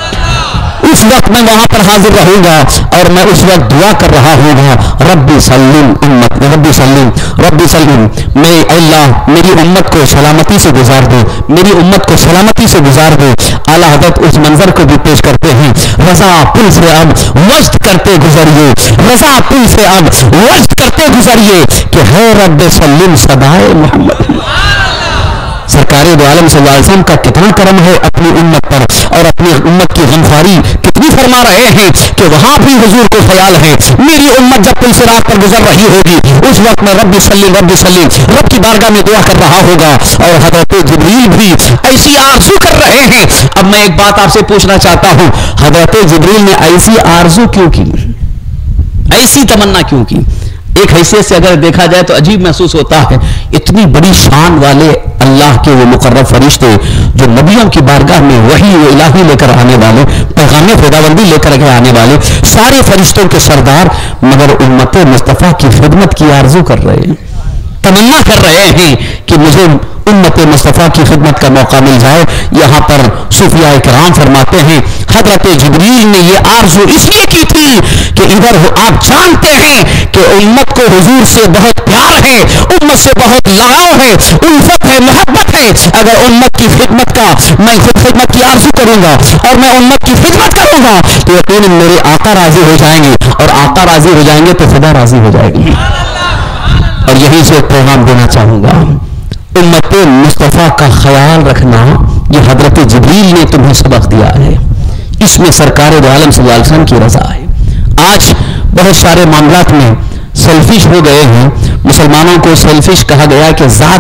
اس وقت میں وہاں پر حاضر رہوں گا اور میں اس وقت دعا کر رہا ہوں گا, ربی سلم امت ربی سلم ربی سلم, میں اللہ میری امت کو سلامتی سے گزار دو, میری امت کو سلامتی سے گزار دو. اعلیٰ حضرت اس منظر کو بھی پیش کرتے ہیں, رضا پل سے اب وجد کرتے گزریے, رضا پل سے اب وجد کرتے گزریے کہ ہے رب سلم صدائے محمد. سرکار دو عالم صلی اللہ علیہ وسلم کا کتنا کرم ہے اپنی امت پر اور اپنی امت کی غمخواری کتنی فرما رہے ہیں کہ وہاں بھی حضور کو خیال ہے میری امت جب پل صراط پر گزر رہی ہوگی اس وقت میں رب سلم رب سلم رب کی بارگاہ میں دعا کر رہا ہوگا. اور حضرت جبریل بھی ایسی آرزو کر رہے ہیں. اب میں ایک بات آپ سے پوچھنا چاہتا ہوں, حضرت جبریل نے ایسی آرزو کیوں کی, ایسی تمنا کیوں کی؟ ایک حیثیت سے اگر دیکھا جائے تو عجیب محسوس ہوتا ہے, اتنی بڑی شان والے اللہ کے وہ مقرب فرشتے جو نبیوں کی بارگاہ میں وحی الہی لے کر آنے والے, پیغام خداوندی لے کر آنے والے سارے فرشتوں کے سردار, مگر امت مصطفیٰ کی خدمت کی آرزو کر رہے ہیں, تمنا کر رہے ہیں کہ مجھے امت مصطفیٰ کی خدمت کا موقع مل جائے. یہاں پر صوفیاء کرام فرماتے ہیں حضرت جبریل نے یہ آرزو اس لیے کی تھی کہ ادھر آپ جانتے ہیں کہ امت کو حضور سے بہت پیار ہے, امت سے بہت لگاؤ ہے, الفت ہے, محبت ہے. اگر امت کی خدمت کا میں خود خدمت کی آرزو کروں گا اور میں امت کی خدمت کروں گا تو یقیناً میرے آقا راضی ہو جائیں گے, اور آقا راضی ہو جائیں گے تو خدا راضی ہو جائے گی. اور یہی سے پیغام دینا چاہوں گا, امت مصطفیٰ کا خیال رکھنا یہ حضرت جبریل نے تمہیں سبق دیا ہے, اس میں سرکار دو عالم صلی اللہ علیہ وسلم کی رضا ہے. آج بہت سارے معاملات میں سیلفش ہو گئے ہیں, مسلمانوں کو سیلفش کہا گیا کہ ذات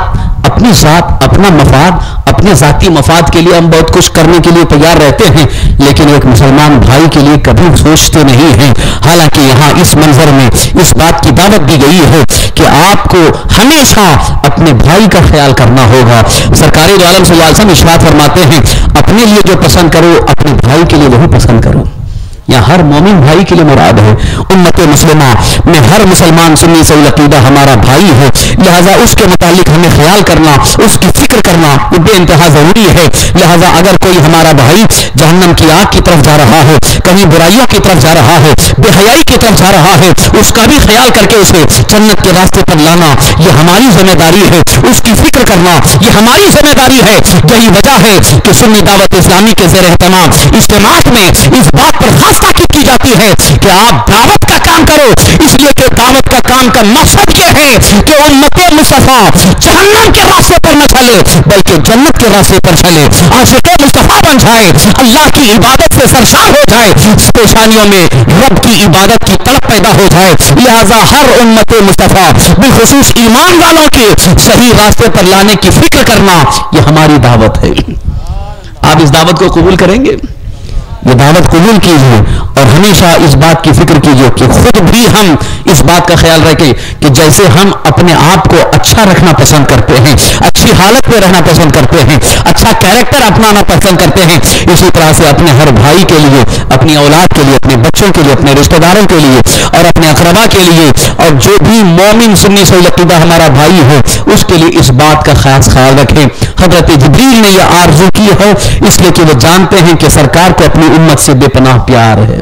اپنی ذات اپنا مفاد اپنے ذاتی مفاد کے لیے ہم بہت کچھ کرنے کے لیے تیار رہتے ہیں، لیکن ایک مسلمان بھائی کے لیے کبھی سوچتے نہیں ہیں۔ حالانکہ یہاں اس منظر میں اس بات کی دعوت دی گئی ہے کہ آپ کو ہمیشہ اپنے بھائی کا خیال کرنا ہوگا۔ سرکار دو عالم صلی اللہ علیہ وسلم ارشاد فرماتے ہیں اپنے لیے جو پسند کرو اپنے بھائی کے لیے وہی پسند کرو۔ یا ہر مومن بھائی کے لیے مراد ہے۔ امت مسلمہ میں ہر مسلمان سنی صحیح عقیدہ ہمارا بھائی ہے، لہذا اس کے متعلق ہمیں خیال کرنا، اس کی فکر کرنا بے انتہا ضروری ہے۔ لہذا اگر کوئی ہمارا بھائی جہنم کی آگ کی طرف جا رہا ہے، کہیں برائیوں کی طرف جا رہا ہے، بے حیائی کی طرف جا رہا ہے، اس کا بھی خیال کر کے اسے جنت کے راستے پر لانا یہ ہماری ذمہ داری ہے۔ اس کی فکر کرنا یہ ہماری ذمہ داری ہے۔ یہی وجہ ہے کہ سنی دعوت اسلامی کے زیر اہتمام اجتماعات میں اس بات پر خاص تاکید کی جاتی ہے کہ آپ دعوت کا کام کرو، اس لیے کہ دعوت کا کام کا مقصد یہ ہے کہ امت مصطفیٰ جہنم کے راستے پر نہ چلے بلکہ جنت کے راستے پر چلے، عاشق مصطفیٰ بن جائے، اللہ کی عبادت سے سرشار ہو جائے، پیشانیوں میں رب کی عبادت کی تڑپ پیدا ہو جائے۔ لہذا ہر امت مصطفیٰ بالخصوص ایمان والوں کے صحیح راستے پر لانے کی فکر کرنا یہ ہماری دعوت ہے۔ آپ اس دعوت کو قبول کریں گے؟ یہ دعوت قبول کیجیے اور ہمیشہ اس بات کی فکر کیجیے کہ خود بھی ہم اس بات کا خیال رکھیں کہ جیسے ہم اپنے آپ کو اچھا رکھنا پسند کرتے ہیں، اچھی حالت میں رہنا پسند کرتے ہیں، اچھا کیریکٹر اپنانا پسند کرتے ہیں، اسی طرح سے اپنے ہر بھائی کے لیے، اپنی اولاد کے لیے، اپنے بچوں کے لیے، اپنے رشتہ داروں کے لیے اور اپنے اقربا کے لیے اور جو بھی مومن سنی صحیح عقیدہ ہمارا بھائی ہے اس کے لیے اس بات کا خاص خیال رکھیں۔ حضرت جبریل نے یہ آرزو کی ہے اس لیے کہ وہ جانتے ہیں کہ سرکار کو اپنی امت سے بے پناہ پیار ہے،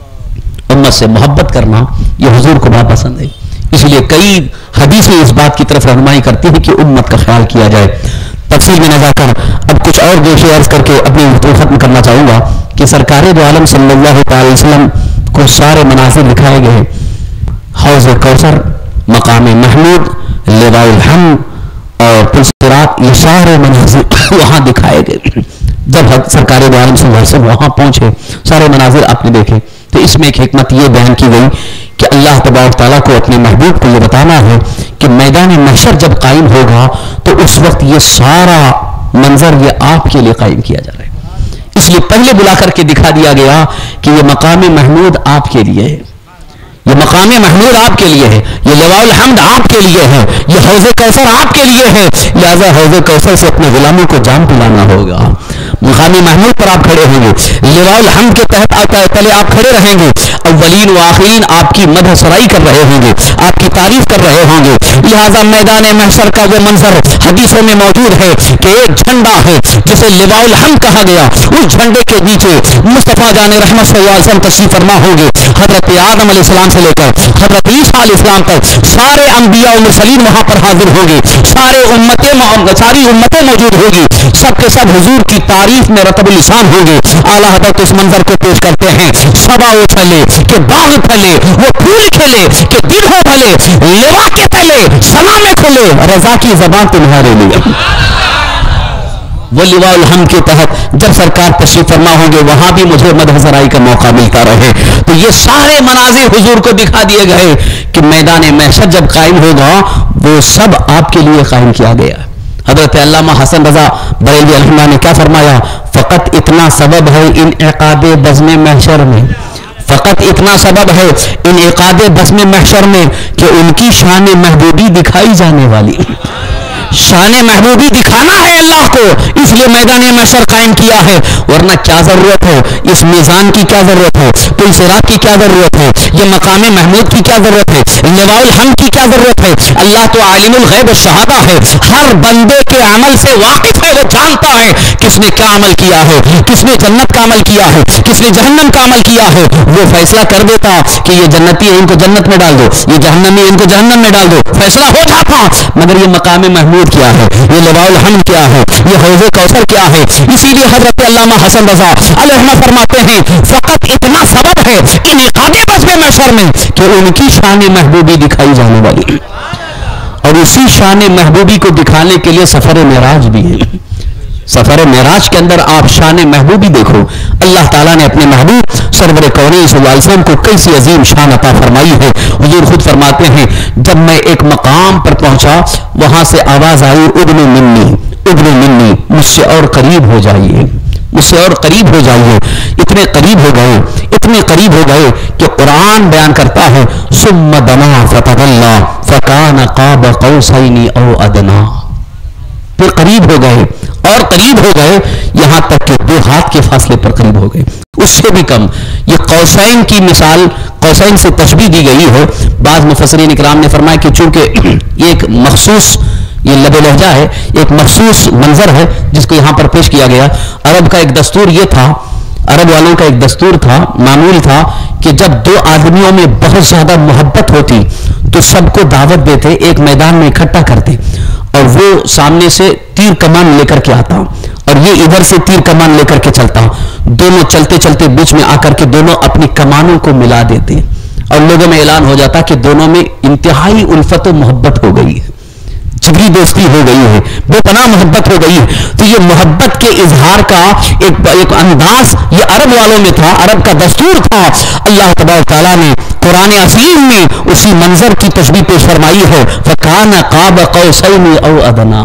امت سے محبت کرنا یہ حضور کو بہت پسند ہے، اس لیے کئی حدیثیں اس بات کی طرف رہنمائی کرتی ہیں کہ امت کا خیال کیا جائے۔ تفصیل میں نہ جا کر اب کچھ اور گوشے عرض کر کے اپنی گفتگو ختم کرنا چاہوں گا کہ سرکار دو عالم صلی اللہ تعالی وسلم کو سارے مناظر دکھائے گئے، حوض کوثر، مقام محمود، لواء الحمد اور پل صراط، یہ سارے مناظر وہاں دکھائے گئے۔ جب سرکار دو عالم صلی اللہ علیہ وسلم وہاں پہنچے سارے مناظر آپ نے دیکھے تو اس میں ایک حکمت یہ بیان کی گئی کہ اللہ تبارک تعالیٰ کو اپنے محبوب کو یہ بتانا ہے کہ میدان محشر جب قائم ہوگا تو اس وقت یہ سارا منظر یہ آپ کے لیے قائم کیا جا رہا ہے، اس لیے پہلے بلا کر کے دکھا دیا گیا کہ یہ مقام محمود آپ کے لیے ہے، یہ مقام محمود آپ کے لیے ہے، یہ لواء الحمد آپ کے لیے ہے، یہ حوض کوثر آپ کے لیے ہے، لہذا حوض کوثر سے اپنے غلاموں کو جام پلانا ہوگا۔ مقام محمود پر آپ کھڑے ہوں گے، لواء الحمد کے تحت تلے آپ کھڑے رہیں گے، اولین و آخرین آپ کی مدح سرائی کر رہے ہوں گے، آپ کی تعریف کر رہے ہوں گے۔ لہذا میدان محشر کا وہ منظر حدیثوں میں موجود ہے کہ ایک جھنڈا ہے جسے لواء الحمد کہا گیا، اس جھنڈے کے نیچے مصطفیٰ جان رحمت صلی اللہ علیہ وسلم تشریف فرما ہوں گے، حضرت آدم علیہ السلام سے لے کر حضرت عیسیٰ علیہ السلام تک سارے انبیاء و مرسلین وہاں پر حاضر ہوں گے، سارے امتیں ساری امتیں موجود ہوگی، سب کے سب حضور کی تعریف میں رطب لسان ہوں گے۔ اعلیٰ حضرت اس منظر کو پیش کرتے ہیں، صبا وہ پھلے کہ باغ پھلے، وہ پھول کھلے کہ دل ہو بھلے، لوا کے تلے سنا میں کھلے، رضا کی زبان تمہارے لیے۔ وہ لواء الحمد کے تحت جب سرکار تشریف فرما ہوں گے وہاں بھی مجھے مدح سرائی کا موقع ملتا رہے۔ تو یہ سارے مناظر حضور کو دکھا دیے گئے کہ میدان محشر جب قائم ہوگا وہ سب آپ کے لیے قائم کیا گیا۔ حضرت علامہ حسن رضا بریلوی رحمہ نے کیا فرمایا؟ فقط اتنا سبب ہے انعقاد بزم محشر میں، فقط اتنا سبب ہے انعقاد بزم محشر میں کہ ان کی شان محبوبی دکھائی جانے والی، شان محبوبی دکھانا ہے اللہ کو، اس لیے میدان محشر قائم کیا ہے، ورنہ کیا ضرورت ہے اس میزان کی، کیا ضرورت ہے پل صراط کی، کیا ضرورت ہے یہ مقام محمود کی، کیا ضرورت ہے لواء الحمد کی، کیا ضرورت ہے؟ اللہ تو عالم الغیب والشہادہ ہے، ہر بندے کے عمل سے واقف ہے، وہ جانتا ہے کس نے کیا عمل کیا ہے، کس نے جنت کا عمل کیا ہے، کس نے جہنم کا عمل کیا ہے، وہ فیصلہ کر دیتا کہ یہ جنتی ہے ان کو جنت میں ڈال دو، یہ جہنمی ہے ان کو جہنم میں ڈال دو، فیصلہ ہو جاتا۔ مگر یہ مقام محمود کیا ہے، یہ لواء الحمد کیا ہے، یہ حوض کوثر کیا ہے؟ اسی لیے حضرت علامہ حسن رضا علیہ رحمہ فرماتے ہیں فقط اتنا سبب ہے انعقاد بزم محشر میں کہ ان کی شان محبوبی دکھائی جانے والی، اور اسی شان محبوبی کو دکھانے کے لیے سفر معراج بھی ہے۔ سفر معراج کے اندر آپ شان محبوبی دیکھو، اللہ تعالیٰ نے اپنے محبوب سرور کونین صلی اللہ علیہ وسلم کو کیسی عظیم شان عطا فرمائی ہے، حضور خود فرماتے ہیں جب میں ایک مقام پر پہنچا وہاں سے آواز آئی ادنو منی ادنو منی، مجھ سے اور قریب ہو جائیے، مجھ سے اور قریب ہو جائیے۔ اتنے قریب ہو گئے اتنے قریب ہو گئے کہ قرآن بیان کرتا ہے ثم دنا فتدلی فکان قاب قوسین او ادنا، پھر قریب ہو گئے اور قریب ہو گئے یہاں تک کہ دو ہاتھ کے فاصلے پر قریب ہو گئے، اس سے بھی کم۔ یہ قوسین کی مثال، قوسین سے تشبیہ دی گئی ہے۔ بعض مفسرین اکرام نے فرمایا کہ چونکہ یہ ایک مخصوص، یہ لب لہجہ ہے، ایک مخصوص منظر ہے جس کو یہاں پر پیش کیا گیا۔ عرب کا ایک دستور یہ تھا، عرب والوں کا ایک دستور تھا، معمول تھا کہ جب دو آدمیوں میں بہت زیادہ محبت ہوتی تو سب کو دعوت دیتے، ایک میدان میں اکٹھا کرتے اور وہ سامنے سے تیر کمان لے کر کے آتا اور یہ ادھر سے تیر کمان لے کر کے چلتا، دونوں چلتے چلتے بیچ میں آ کر کے دونوں اپنی کمانوں کو ملا دیتے اور لوگوں میں اعلان ہو جاتا کہ دونوں میں انتہائی الفت و محبت ہو گئی ہے، جگری دوستی ہو گئی ہے، بے پناہ محبت ہو گئی ہے۔ تو یہ محبت کے اظہار کا ایک, ایک انداز یہ عرب والوں میں تھا، عرب کا دستور تھا۔ اللہ تبارک تعالیٰ نے قرآن عظیم میں اسی منظر کی تشبیہ پیش فرمائی ہے فَكَانَ قَابَ قَوْسَيْنِ أَوْ أَدْنَىٰ،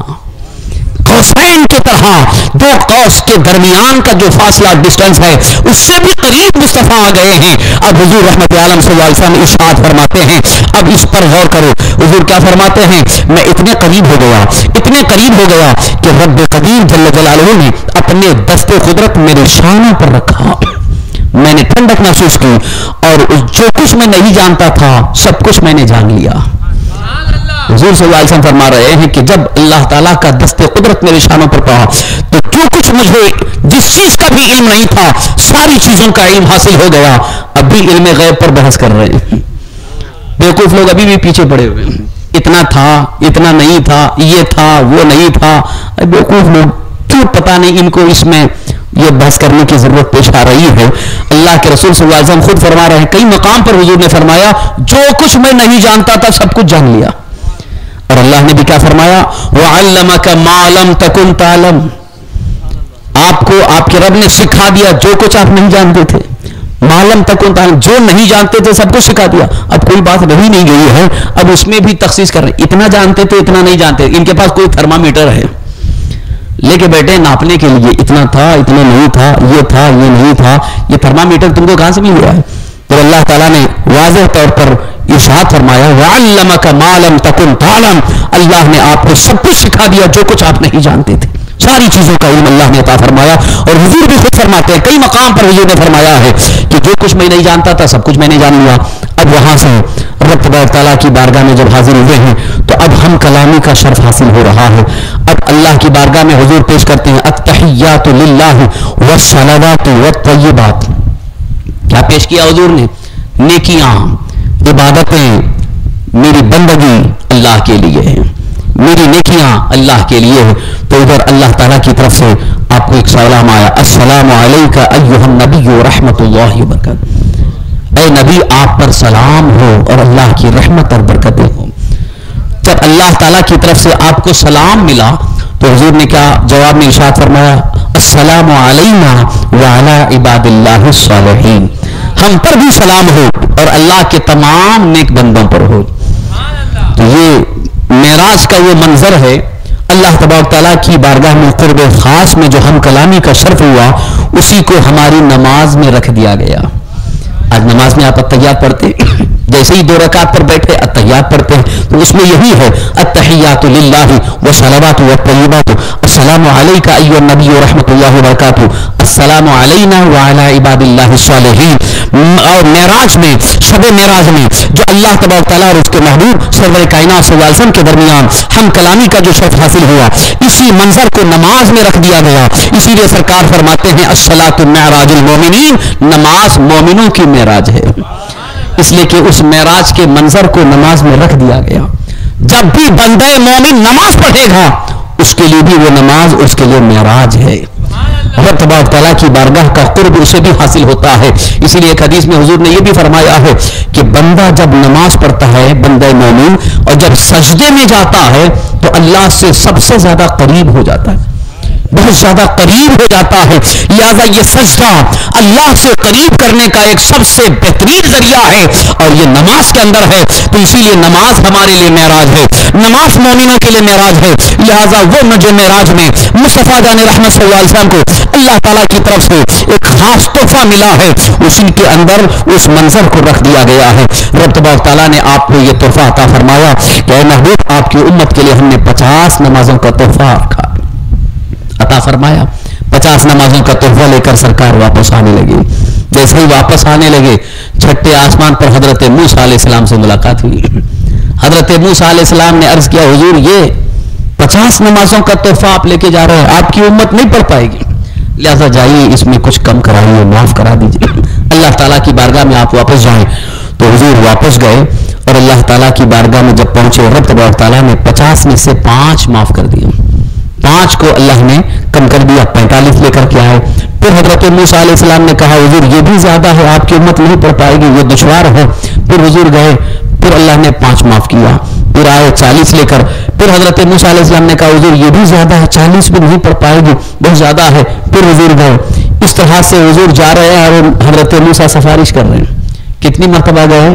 قوسین کی طرح دو قوس کے درمیان کا جو فاصلہ ڈسٹنس ہے اس سے بھی قریب مصطفیٰ آ گئے ہیں۔ اب حضور رحمت عالم صلی اللہ علیہ وسلم ارشاد فرماتے ہیں، اب اس پر غور کرو، حضور کیا فرماتے ہیں؟ میں اتنے قریب ہو گیا اتنے قریب ہو گیا کہ رب قدیر جل جلالہ نے اپنے دست قدرت میرے شانوں پر رکھا، میں نے ٹھنڈک محسوس کی اور جو کچھ میں نہیں جانتا تھا سب کچھ میں نے جان لیا۔ حضور صلی اللہ علیہ وسلم فرما رہے ہیں کہ جب اللہ تعالیٰ کا دست قدرت میرے شانوں پر پڑا تو جو کچھ مجھے جس چیز کا بھی علم نہیں تھا ساری چیزوں کا علم حاصل ہو گیا۔ اب بھی علم غیب پر بحث کر رہے ہیں، بیوقوف لوگ ابھی بھی پیچھے پڑے ہوئے ہیں، اتنا تھا اتنا نہیں تھا، یہ تھا وہ نہیں تھا۔ بیوقوف لوگ کیوں پتہ نہیں ان کو اس میں یہ بحث کرنے کی ضرورت پیش آ رہی ہے۔ اللہ کے رسول صلی اللہ علیہ وسلم خود فرما رہے ہیں، کئی مقام پر حضور نے فرمایا جو کچھ میں نہیں جانتا تھا سب کچھ جان لیا۔ اور اللہ نے بھی کیا فرمایا وَعَلَّمَكَ مَا لَمْ تَكُنْ تَعْلَمْ، آپ کو آپ کے رب نے سکھا دیا جو کچھ آپ نہیں جانتے تھے۔ معلوم تکن تعلم، جو نہیں جانتے تھے سب کچھ سکھا دیا۔ اب کوئی بات رہی نہیں گئی ہے، اب اس میں بھی تخصیص کر رہے ہیں، اتنا جانتے تھے اتنا نہیں جانتے۔ ان کے پاس کوئی تھرمامیٹر ہے لے کے بیٹھے ناپنے کے لیے، اتنا تھا اتنا نہیں تھا، یہ تھا یہ نہیں تھا۔ یہ تھرمامیٹر تم کو کہاں سے مل گیا ہے؟ تو اللہ تعالیٰ نے واضح طور پر ارشاد فرمایا وَعَلَّمَكَ مَا لَمْ تَكُنْ تَعْلَمْ، اللہ نے آپ کو سب کچھ سکھا دیا جو کچھ آپ نہیں جانتے تھے، ساری چیزوں کا علم اللہ نے عطا فرمایا۔ اور حضور بھی خود فرماتے ہیں، کئی مقام پر حضور نے فرمایا ہے کہ جو کچھ میں نہیں جانتا تھا سب کچھ میں نے جان لیا۔ اب وہاں سے رب تبارک تعالیٰ کی بارگاہ میں جب حاضر ہوئے ہیں تو اب ہم کلامی کا شرف حاصل ہو رہا ہے۔ اب اللہ کی بارگاہ میں حضور پیش کرتے ہیں التحیات للہ والصلوات والطیبات۔ کیا پیش کیا حضور نے؟ نیکیاں، عبادتیں، میری بندگی اللہ کے لیے ہے، میری نیکیاں اللہ کے لیے ہے۔ تو ادھر اللہ تعالیٰ کی طرف سے آپ کو ایک سلام آیا، السلام علیکہ ایھا النبی ورحمۃ اللہ وبرکاتہ، اے نبی آپ پر سلام ہو اور اللہ کی رحمت اور برکتیں ہوں۔ جب اللہ تعالیٰ کی طرف سے آپ کو سلام ملا تو حضور نے کیا جواب میں ارشاد فرمایا السلام علینا وعلی عباد اللہ الصالحین، ہم پر بھی سلام ہو اور اللہ کے تمام نیک بندوں پر ہو۔ تو یہ معراج کا وہ منظر ہے، اللہ تبارک تعالیٰ کی بارگاہ میں قرب خاص میں جو ہم کلامی کا شرف ہوا اسی کو ہماری نماز میں رکھ دیا گیا۔ آج نماز میں آپ التحیات پڑھتے جیسے ہی دو رکعت پر بیٹھے التحیات پڑھتے ہیں تو اس میں یہی ہے التحیات للہ والصلوات والطیبات، السلام علیکہ ایھا النبی ورحمۃ اللہ وبرکاتہ، السلام علینا وعلی عباد اللہ الصالحین۔ اور معراج میں، شب معراج میں جو اللہ تبارک تعالیٰ اور اس کے محبوب سرور کائنات صلی اللہ علیہ وسلم کے درمیان ہم کلامی کا جو شرف حاصل ہوا اسی منظر کو نماز میں رکھ دیا گیا۔ اسی لیے سرکار فرماتے ہیں الصلاۃ معراج المومنین، نماز مومنوں کی معراج ہے، اس لیے کہ اس معراج کے منظر کو نماز میں رکھ دیا گیا۔ جب بھی بندہ مومن نماز پڑھے گا اس کے لیے بھی وہ نماز اس کے لیے معراج ہے، رب تبارک تعالیٰ کی بارگاہ کا قرب اسے بھی حاصل ہوتا ہے۔ اسی لیے ایک حدیث میں حضور نے یہ بھی فرمایا ہے کہ بندہ جب نماز پڑھتا ہے بندہ مومن اور جب سجدے میں جاتا ہے تو اللہ سے سب سے زیادہ قریب ہو جاتا ہے۔ بہت زیادہ قریب ہو جاتا ہے. لہذا یہ سجدہ اللہ سے قریب کرنے کا ایک سب سے بہترین ذریعہ ہے اور یہ نماز کے اندر ہے. تو اسی لیے نماز ہمارے لیے معراج ہے, نماز مومنوں کے لیے معراج ہے. لہذا وہ جو معراج میں مصطفیٰ جان رحمت صلی اللہ علیہ وسلم کو اللہ تعالیٰ کی طرف سے ایک خاص تحفہ ملا ہے, اسی کے اندر اس منظر کو رکھ دیا گیا ہے. رب تبارک تعالیٰ نے آپ کو یہ تحفہ عطا فرمایا کہ اے محبوب آپ کی امت کے لیے ہم نے پچاس نمازوں کا تحفہ رکھا عطا فرمایا. پچاس نمازوں کا تحفہ لے کر سرکار واپس آنے لگے. جیسے ہی واپس آنے لگے چھٹے آسمان پر حضرت موسیٰ علیہ السلام سے ملاقات ہوئی. حضرت موسیٰ علیہ السلام نے عرض کیا حضور یہ پچاس نمازوں کا تحفہ آپ لے کے جا رہے ہیں, آپ کی امت نہیں پڑھ پائے گی, لہذا جائیے اس میں کچھ کم کرائیے, معاف کرا دیجیے. اللہ تعالیٰ کی بارگاہ میں آپ واپس جائیں. تو حضور واپس گئے اور اللہ تعالیٰ کی بارگاہ میں جب پہنچے رب تبارک تعالیٰ نے پچاس میں سے پانچ معاف کر دیے, پانچ کو اللہ نے کم کر دیا, پینتالیس لے کر کے آئے. پھر حضرت موسیٰ علیہ السلام نے کہا حضور یہ بھی زیادہ ہے, آپ کی امت نہیں پڑھ پائے گی, یہ دشوار ہے. پھر حضور گئے, پھر اللہ نے پانچ معاف کیا. پھر آئے چالیس لے کر, پھر حضرت موسیٰ علیہ السلام نے کہا حضور یہ بھی زیادہ ہے, چالیس بھی نہیں پڑھ پائے گی, بہت زیادہ ہے. پھر حضور گئے. اس طرح سے حضور جا رہے ہیں اور حضرت موسیٰ سفارش کر رہے ہیں. کتنی مرتبہ گئے؟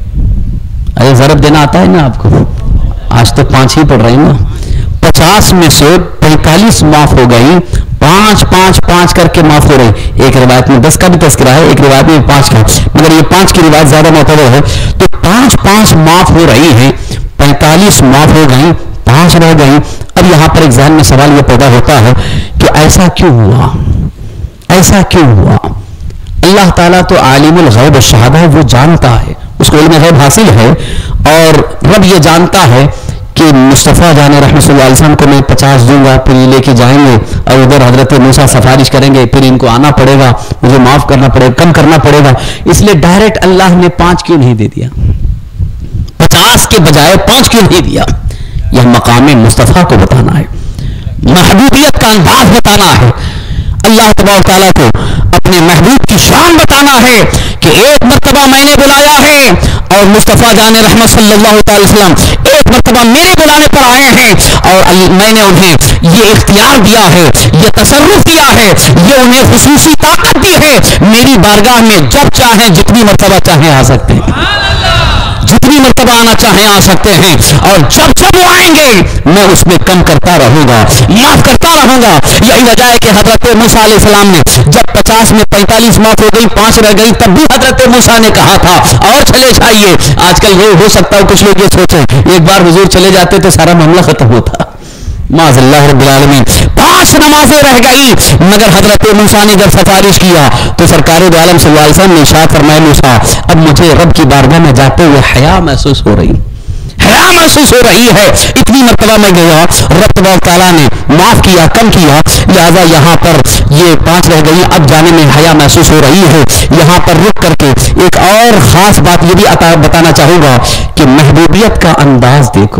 ارے ضرب دینا آتا ہے نا آپ کو, آج تو پانچ ہی پڑھ رہے ہیں نا. پچاس میں سے پینتالیس معاف ہو گئی, پانچ پانچ پانچ کر کے معاف ہو رہے. ایک روایت میں دس کا بھی تذکرہ ہے, ایک روایت میں پانچ کا, مگر یہ پانچ کی روایت زیادہ معتبر ہے. تو پانچ پانچ معاف ہو رہی ہیں, پینتالیس معاف ہو گئی, پانچ رہ گئی. اب یہاں پر ایک ذہن میں سوال یہ پیدا ہوتا ہے کہ ایسا کیوں ہوا, ایسا کیوں ہوا؟ اللہ تعالیٰ تو عالم الغیب والشہادہ ہے, وہ جانتا ہے, اس کو علم غیب حاصل ہے, اور رب یہ جانتا ہے کہ مصطفیٰ جان رحمت صلی اللہ علیہ وسلم کو میں پچاس دوں گا, پھر یہ لے کے جائیں گے اور ادھر حضرت موسیٰ سفارش کریں گے, پھر ان کو آنا پڑے گا, مجھے معاف کرنا پڑے گا, کم کرنا پڑے گا. اس لیے ڈائریکٹ اللہ نے پانچ کیوں نہیں دے دیا, پچاس کے بجائے پانچ کیوں نہیں دیا؟ یہ مقام مصطفیٰ کو بتانا ہے, محبوبیت کا انداز بتانا ہے, اللہ تبارک تعالیٰ کو اپنے محبوب کی شان بتانا ہے کہ ایک مرتبہ میں نے بلایا ہے اور مصطفیٰ جان رحمت صلی اللہ تعالی وسلم ایک مرتبہ میرے بلانے پر آئے ہیں, اور میں نے انہیں یہ اختیار دیا ہے, یہ تصرف دیا ہے, یہ انہیں خصوصی طاقت دی ہے, میری بارگاہ میں جب چاہیں جتنی مرتبہ چاہیں آ سکتے ہیں, جتنی مرتبہ آنا چاہیں آ سکتے ہیں, اور جب جب وہ آئیں گے میں اس میں کم کرتا رہوں گا, معاف کرتا رہوں گا. یہی وجہ ہے کہ حضرت موسیٰ علیہ السلام نے جب پچاس میں پینتالیس معاف ہو گئی, پانچ رہ گئی, تب بھی حضرت موسیٰ نے کہا تھا اور چلے جائیے. آج کل یہ ہو سکتا ہے کچھ لوگ یہ سوچیں ایک بار حضور چلے جاتے تو سارا معاملہ ختم ہوتا, معاذ اللہ رب العالمین. پانچ نمازیں رہ گئی, مگر حضرت موسیٰ نے جب سفارش کیا تو سرکار دو عالم صلی اللہ علیہ وسلم نے ارشاد فرمایا موسیٰ اب مجھے رب کی بارگاہ میں جاتے ہوئے حیا محسوس ہو رہی, حیا محسوس ہو رہی ہے. اتنی مرتبہ میں گیا, رب تبارک تعالیٰ نے معاف کیا, کم کیا, لہذا یہاں پر یہ پانچ رہ گئی, اب جانے میں حیا محسوس ہو رہی ہے. یہاں پر رک کر کے ایک اور خاص بات یہ بھی بتانا چاہوں گا کہ محبوبیت کا انداز دیکھو.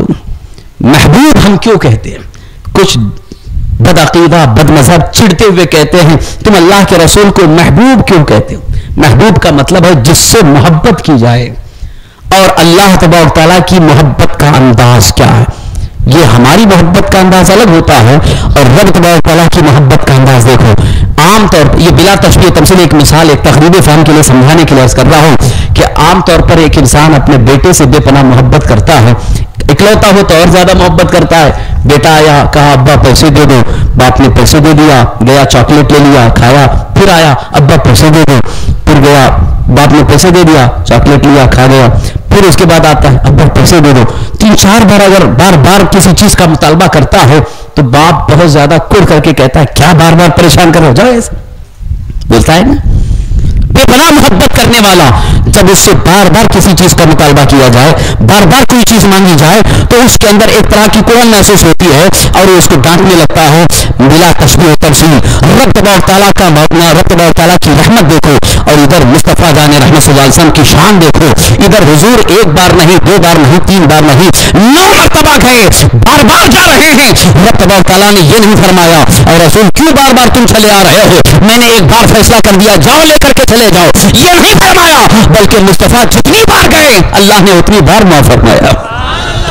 محبوب ہم کیوں کہتے ہیں؟ کچھ بدعقیدہ بد مذہب چڑھتے ہوئے کہتے ہیں تم اللہ کے رسول کو محبوب کیوں کہتے ہو؟ محبوب کا مطلب ہے جس سے محبت کی جائے, اور اللہ تبارک تعالیٰ کی محبت کا انداز کیا ہے؟ یہ ہماری محبت کا انداز الگ ہوتا ہے, اور رب تبارک تعالیٰ کی محبت کا انداز دیکھو. عام طور پر یہ بلا تشبیہ تمثیل ایک مثال ایک تقریبی فہم کے لیے سمجھانے کے لیے عرض کر رہا ہوں کہ عام طور پر ایک انسان اپنے بیٹے سے بے پناہ محبت کرتا ہے, اکلوتا ہو تو اور زیادہ محبت کرتا ہے. بیٹا آیا, کہا ابا پیسے دے دو, باپ نے پیسے دے دیا, گیا چاکلیٹ لے لیا, کھایا, پھر آیا ابا پیسے دے دو, پھر گیا باپ نے پیسے دے دیا, چاکلیٹ لیا, کھا گیا, پھر اس کے بعد آتا ہے ابا پیسے دے دو. تین چار بار اگر بار بار کسی چیز کا مطالبہ کرتا ہے تو باپ بہت زیادہ کڑ کر کے کہتا ہے کیا بار بار پریشان کر رہے ہو, جاؤ ایسے بولتا ہے نا. بے پناہ محبت کرنے والا جب اس سے بار بار کسی چیز کا مطالبہ کیا جائے, بار بار کوئی چیز مانگی جائے تو اس کے اندر ایک طرح کی کوڑن محسوس ہوتی ہے اور اس کو ڈانٹنے لگتا ہے. بلا تشبیہ و تمثیل رب تبارک تعالیٰ کا رب تبارک تعالیٰ کی رحمت دیکھو, اور ادھر مصطفیٰ جان رحمت صلی اللہ علیہ وسلم کی شان دیکھو. ادھر حضور ایک بار نہیں, دو بار نہیں, تین بار نہیں, نو مرتبہ گئے, بار بار جا رہے ہیں. رب تبارک تعالیٰ نے یہ نہیں فرمایا اور رسول کیوں بار بار تم چلے آ رہے ہو, میں نے ایک بار فیصلہ کر دیا جاؤ لے کر کے چلے جاؤ, یہ نہیں فرمایا, بلکہ مصطفیٰ جتنی بار گئے اللہ نے اتنی بار معاف فرمایا.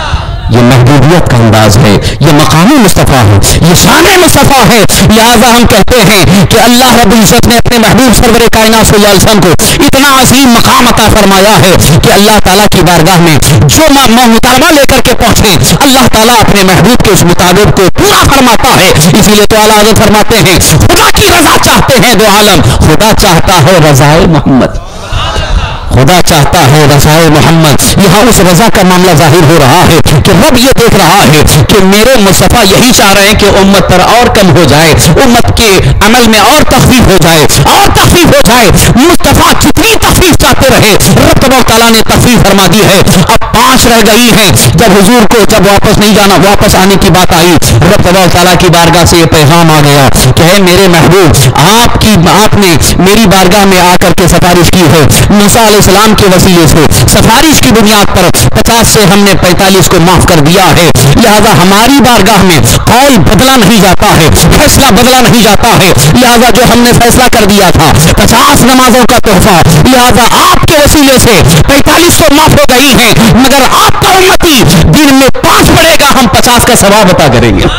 یہ محبوبیت کا انداز ہے، یہ مقام مصطفیٰ ہے، یہ شان مصطفیٰ ہے. لہذا ہم کہتے ہیں کہ اللہ رب العزت نے اپنے محبوب سرور کائنات صلی اللہ علیہ وسلم کو اتنا عظیم مقام عطا فرمایا ہے کہ اللہ تعالیٰ کی بارگاہ میں جو مطالبہ لے کر کے پہنچے اللہ تعالیٰ اپنے محبوب کے اس مطابق کو پورا فرماتا ہے. اسی لیے تو اعلیٰ حضرت فرماتے ہیں خدا کی رضا چاہتے ہیں دو عالم، خدا چاہتا ہے رضائے محمد، خدا چاہتا ہے رضائے محمد. یہاں اس رضا کا معاملہ ظاہر ہو رہا ہے کہ رب یہ دیکھ رہا ہے کہ میرے مصطفیٰ یہی چاہ رہے ہیں کہ امت پر اور کم ہو جائے، امت کے عمل میں اور تخفیف ہو جائے، اور تخفیف ہو جائے. مصطفیٰ جتنی تخفیف چاہتے رہے رب تبارک تعالیٰ نے تخفیف فرما دی ہے. اب پانچ رہ گئی ہیں. جب حضور کو جب واپس نہیں جانا، واپس آنے کی بات آئی، رب تبارک تعالیٰ کی بارگاہ سے یہ پیغام آ گیا کہ ہے میرے محبوب آپ کی آپ نے میری بارگاہ میں آ کر کے سفارش کی ہے. موسیٰ علیہ السلام کے وسیلے سے سفارش کی بنیاد پر پچاس سے ہم نے پینتالیس کو معاف کر دیا ہے. لہذا ہماری بارگاہ میں قول بدلا نہیں جاتا ہے، فیصلہ بدلا نہیں جاتا ہے. لہذا جو ہم نے فیصلہ کر دیا تھا پچاس نمازوں کا تحفہ، لہذا آپ کے وسیلے سے پینتالیس تو معاف ہو گئی ہیں، مگر آپ کا امتی دن میں پانچ پڑے گا، ہم پچاس کا ثواب عطا کریں گے.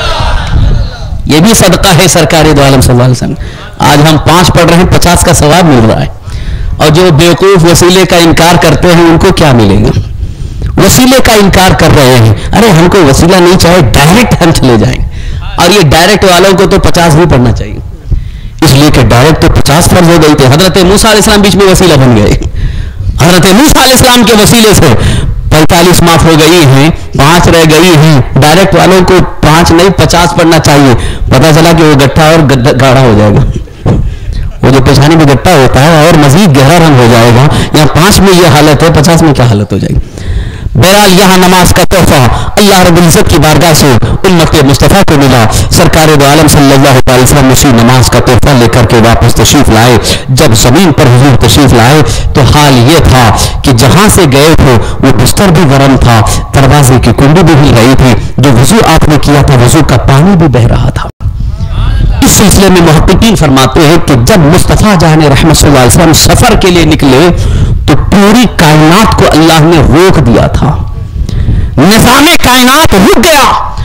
یہ بھی صدقہ ہے سرکار دو عالم صلی اللہ علیہ وسلم. آج ہم پانچ پڑھ رہے ہیں، پچاس کا ثواب مل رہا ہے. اور جو بیوقوف وسیلے کا انکار کرتے ہیں ان کو کیا ملے گا؟ وسیلے کا انکار کر رہے ہیں، ارے ہم کو وسیلہ نہیں چاہے، ڈائریکٹ ہم چلے جائیں. اور یہ ڈائریکٹ والوں کو تو پچاس بھی پڑھنا چاہیے، اس لیے کہ ڈائریکٹ تو پچاس فرض ہو گئی تھی. حضرت موسیٰ علیہ السلام بیچ میں وسیلہ بن گئے. حضرت موسیٰ علیہ السلام کے وسیلے سے پینتالیس معاف ہو گئی ہیں، پانچ رہ گئی ہیں. ڈائریکٹ والوں کو پانچ نہیں پچاس پڑھنا چاہیے. پتا چلا کہ وہ گٹھا اور گاڑھا ہو جائے گا، وہ جو پیشانی میں گٹھا ہوتا ہے اور مزید گہرا رنگ ہو جائے گا. یہاں پانچ میں یہ حالت ہے، پچاس میں کیا حالت ہو جائے گی. بہرحال یہاں نماز کا تحفہ اللہ رب العزت کی بارگاہ سے امت مصطفیٰ کو ملا. سرکار دو عالم صلی اللہ علیہ وسلم اسی نماز کا تحفہ لے کر کے واپس تشریف لائے. جب زمین پر حضور تشریف لائے تو حال یہ تھا کہ جہاں سے گئے تھے وہ بستر بھی گرم تھا، دروازے کی کنڈی بھی ہل رہی تھی، جو وضو آپ نے کیا تھا وضو کا پانی بھی بہ رہا تھا. اس سلسلے میں محققین فرماتے ہیں کہ جب مصطفیٰ جان رحمت صلی اللہ علیہ وسلم سفر کے لیے نکلے تو پوری کائنات کو اللہ نے روک دیا تھا، نظام کائنات رک گیا.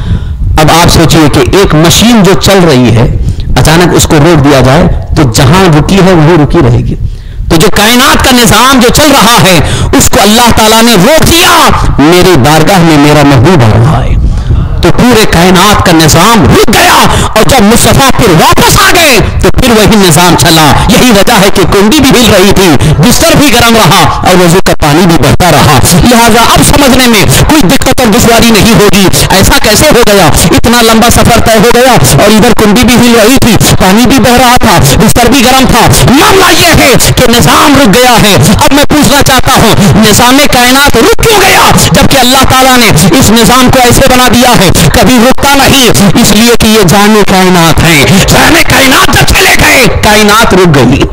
اب آپ سوچئے کہ ایک مشین جو چل رہی ہے اچانک اس کو روک دیا جائے تو جہاں رکی ہے وہی رکی رہے گی. تو جو کائنات کا نظام جو چل رہا ہے اس کو اللہ تعالیٰ نے روک دیا. میری بارگاہ میں میرا محبوب آ رہا ہے تو پورے کائنات کا نظام رک گیا. اور جب مصطفیٰ پھر واپس آ گئے تو پھر وہی نظام چلا. یہی وجہ ہے کہ کنڈی بھی ہل رہی تھی، بستر بھی گرم رہا اور وضو کا پانی بھی بہتا رہا. لہذا اب سمجھنے میں کوئی دقت اور دشواری نہیں ہوگی. ایسا کیسے ہو گیا؟ اتنا لمبا سفر طے ہو گیا اور ادھر کنڈی بھی ہل رہی تھی، پانی بھی بہ رہا تھا، بستر بھی گرم تھا. معاملہ یہ ہے کہ نظام رک گیا ہے. اب میں پوچھنا چاہتا ہوں نظام کائنات رک کیوں گیا جبکہ اللہ تعالیٰ نے اس نظام کو ایسے بنا دیا ہے کبھی رکتا نہیں؟ اس لیے کہ یہ جان کائنات ہے. جان کائنات جب چلے گئے کائنات رک گئی،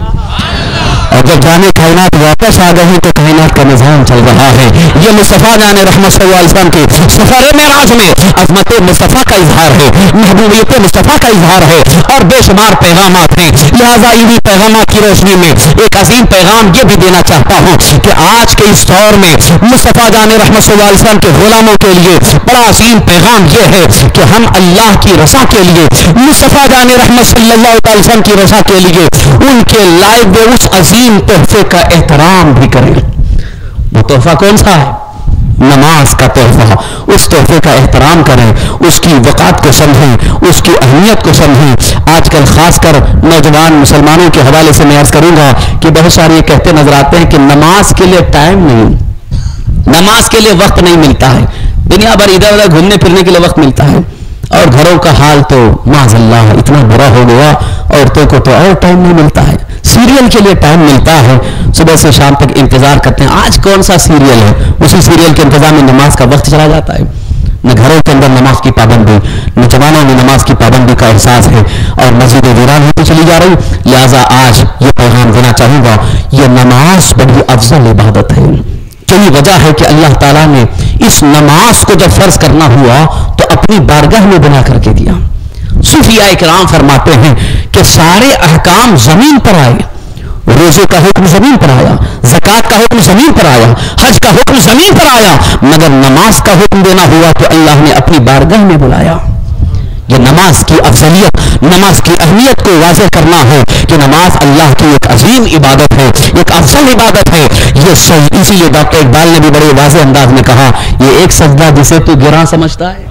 اور جب جانے کائنات واپس آ گئے تو کائنات کا نظام چل رہا ہے. یہ مصطفیٰ جان رحمت صلی اللہ علیہ وسلم کے سفر معراج میں عظمت مصطفیٰ کا اظہار ہے، محبوبیت مصطفیٰ کا اظہار ہے اور بے شمار پیغامات ہیں. لہٰذا انہی پیغامات کی روشنی میں ایک عظیم پیغام یہ بھی دینا چاہتا ہوں کہ آج کے اس دور میں مصطفیٰ جان رحمت صلی اللہ علیہ وسلم کے غلاموں کے لیے بڑا عظیم پیغام یہ ہے کہ ہم اللہ کی رضا کے لیے، مصطفیٰ جان رحمت صلی اللہ علیہ وسلم کی رضا کے لیے ان کے لائے ہوئے اس عظیم تحفے کا احترام بھی کریں. وہ تحفہ کون سا ہے؟ نماز کا تحفہ. اس تحفے کا احترام کریں، اس کی وقات کو سمجھیں، اس کی اہمیت کو سمجھیں. آج کل خاص کر نوجوان مسلمانوں کے حوالے سے میں عرض کروں گا کہ بہت سارے یہ کہتے نظر آتے ہیں کہ نماز کے لیے ٹائم نہیں، نماز کے لیے وقت نہیں ملتا ہے. دنیا بھر ادھر ادھر گھومنے پھرنے کے لیے وقت ملتا ہے، اور گھروں کا حال تو معاذ اللہ اتنا برا ہو گیا، عورتوں کو تو اور ٹائم نہیں ملتا ہے. سیریل کے لیے ٹائم ملتا ہے، صبح سے شام تک انتظار کرتے ہیں. آج کون سا سیریل ہے؟ اسی سیریل کے انتظام میں نماز کا وقت چلا جاتا ہے. نہ گھروں کے اندر نماز کی پابندی، نوجوانوں میں نماز کی پابندی کا احساس ہے اور مسجد ویران ہوتی چلی جا رہی. لہٰذا آج یہ پیغام دینا چاہوں گا، یہ نماز بڑی افضل عبادت ہے. یہی وجہ ہے کہ اللہ تعالیٰ نے اس نماز کو جب فرض کرنا ہوا تو اپنی بارگاہ میں بنا کر کے دیا. صوفیاء کرام فرماتے ہیں کہ سارے احکام زمین پر آئے، روزے کا حکم زمین پر آیا، ज़कात का हुक्म जमीन पर आया, हज का हुक्म जमीन पर आया, मगर नमाज का हुक्म देना हुआ तो अल्लाह ने अपनी बारगाह में बुलाया। ये नमाज की अफजलियत, नमाज की अहमियत को वाज़ेह करना है कि नमाज अल्लाह की एक अजीम इबादत है, एक अफजल इबादत है। ये इसीलिए डॉक्टर इकबाल ने भी बड़े वाज़ेह अंदाज में कहा, ये एक सजदा जिसे तू गिरा समझता है,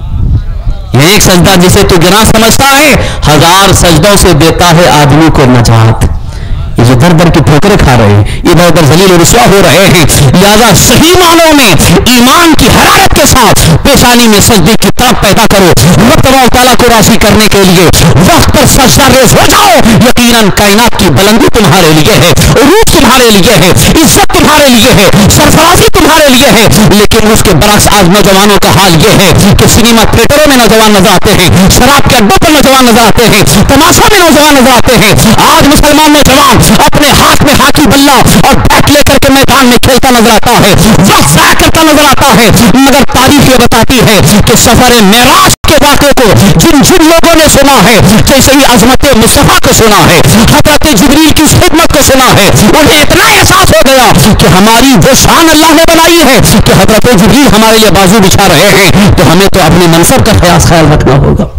ये एक सजदा जिसे तू गिरा समझता है, हजार सजदों से देता है आदमी को नजात। ये जो दर दर की ठोकरें खा रहे हैं, इधर उधर जलील और रुसवा हो रहे हैं, लिहाजा सही मानों में ईमान की हरारत के साथ पेशानी में सजदे की तरफ पैदा करो, रब तबारक तआला को राज़ी करने के लिए वक्त पर सजदा रेज़ हो जाओ। यकीनन कायनात की बुलंदी तुम्हारे लिए है, उरूज तुम्हारे लिए है, इज्जत तुम्हारे लिए है, सरफराजी तुम्हारे लिए है। लेकिन उसके बरक्स आज नौजवानों का हाल ये है कि सिनेमा थिएटरों में नौजवान नजर आते हैं, शराब के अड्डों पर नौजवान नजर आते हैं, तमाशा में नौजवान नजर आते हैं। आज मुसलमान नौजवान अपने हाथ में हाथी बल्ला और बैट लेकर के मैदान में खेलता नजर आता है, वक्त ज़ाया करता नजर आता है। मगर तारीख ये बताती है कि सफर मेराज के वाक़े को जिन जिन लोगों ने सुना है, जैसे ही अज़मत मुस्तफ़ा को सुना है, हज़रत जिब्रील की खिदमत को सुना है, उन्हें इतना एहसास हो गया कि हमारी वो शान अल्लाह ने बनाई है कि हज़रत जिब्रील हमारे लिए बाजू बिछा रहे हैं, तो हमें तो अपने मनसब का ख्यास ख्याल रखना होगा।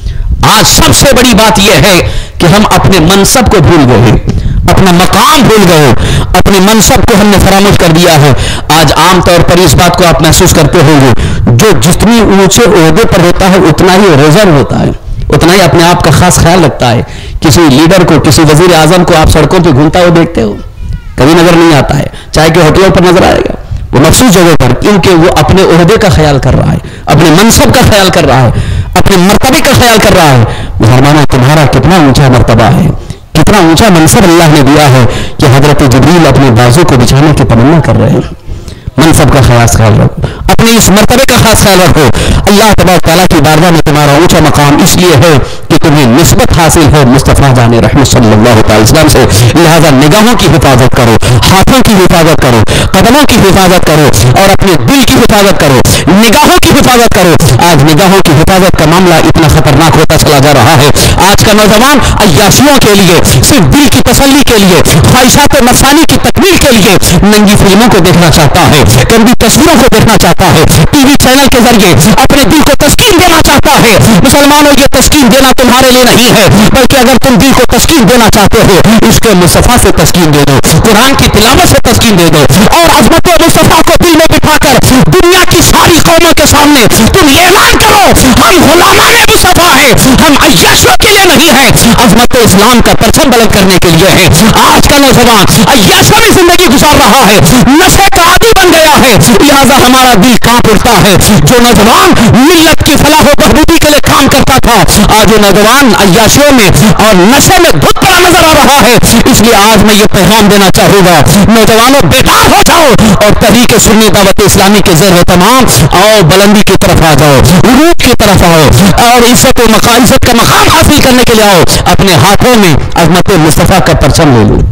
आज सबसे बड़ी बात यह है कि हम अपने मनसब को भूल गए, अपना मकाम भूल गए, अपने मनसब को हमने फरामोश कर दिया है। आज आम तौर पर इस बात को आप महसूस करते होंगे, जो जितनी ऊंचे ओहदे पर होता है उतना ही रिजर्व होता है, उतना ही अपने आप का खास ख्याल रखता है। किसी लीडर को, किसी वजीर आजम को आप सड़कों पर घूमता हुआ देखते हो, कभी नजर नहीं आता है, चाहे कि होटलों पर नजर आएगा, वो मखसूस जगह पर, क्योंकि वो अपने ओहदे का ख्याल कर रहा है, अपने मनसब का ख्याल कर रहा है, अपने मर्तबे का ख्याल कर रहा है। मुसलमानों, तुम्हारा कितना ऊंचा मर्तबा है, कितना ऊंचा मनसब अल्लाह ने दिया है कि हजरत जिब्रील अपने बाजू को बिछाने की तमन्ना कर रहे हैं। मनसब का खास ख्याल रखो, अपने इस मर्तबे का खास ख्याल रखो। अल्लाह तबारक तआला की बारगाह में तुम्हारा ऊंचा मकाम इसलिए है कि तुम्हें निस्बत हासिल है मुस्तफ़ा जाने रहमत सल्लल्लाहु अलैहि वसल्लम से। लिहाजा निगाहों की हिफाजत करो, हाथों की हिफाजत करो, कदमों की हिफाजत करो और अपने दिल की हिफाजत करो, निगाहों की हिफाजत करो। आज निगाहों की हिफाजत का मामला इतना खतरनाक होता चला जा रहा है। आज का नौजवान अय्याशियों के लिए, सिर्फ दिल की तसल्ली के लिए, ख्वाहिशात नफसानी की तकमील के लिए नंगी फिल्मों को देखना चाहता है, गंदी तस्वीरों को देखना चाहता है, टीवी चैनल के जरिए अपने दिल को तस्कीन देना चाहता है। मुसलमानों, ये तस्कीन देना तुम्हारे लिए नहीं है, बल्कि अगर तुम दिल को तस्कीन देना चाहते हो, इसके मुस्तफ़ा से तस्कीन दे दो, कुरान की तिलावत से तस्कीन दे दो और अज़मत मुस्तफ़ा को दिल में बिठाकर दुनिया की सारी कौमों के सामने तुम ऐलान करो, हम गुलामान मुस्तफ़ा हैं, हम अय्याशों के लिए नहीं है, अज़मत इस्लाम का परचम बुलंद करने के लिए है। आज का नौजवान अय्याशों में जिंदगी गुजार रहा है, नशे का आदी बन गया है, लिहाजा हमारा दिल कांप उठता है। जो नौजवान मिल्लत की फलाह व बहबूदी के लिए काम करता था, आज वो नौजवान अय्याशियों में और नशे में धुत पड़ा नजर आ रहा है। इसलिए आज मैं ये पैगाम देना चाहूंगा, नौजवानों बेदार हो जाओ और तहरीक सुन्नी दावत इस्लामी के ज़ेर तमाम आओ, बुलंदी की तरफ आ जाओ, उरूज की तरफ आओ और इज्जत व मकाम, इज्जत का मकाम हासिल करने के लिए आओ। अपने हाथों में अज़मत मुस्तफ़ा का परचम ले लो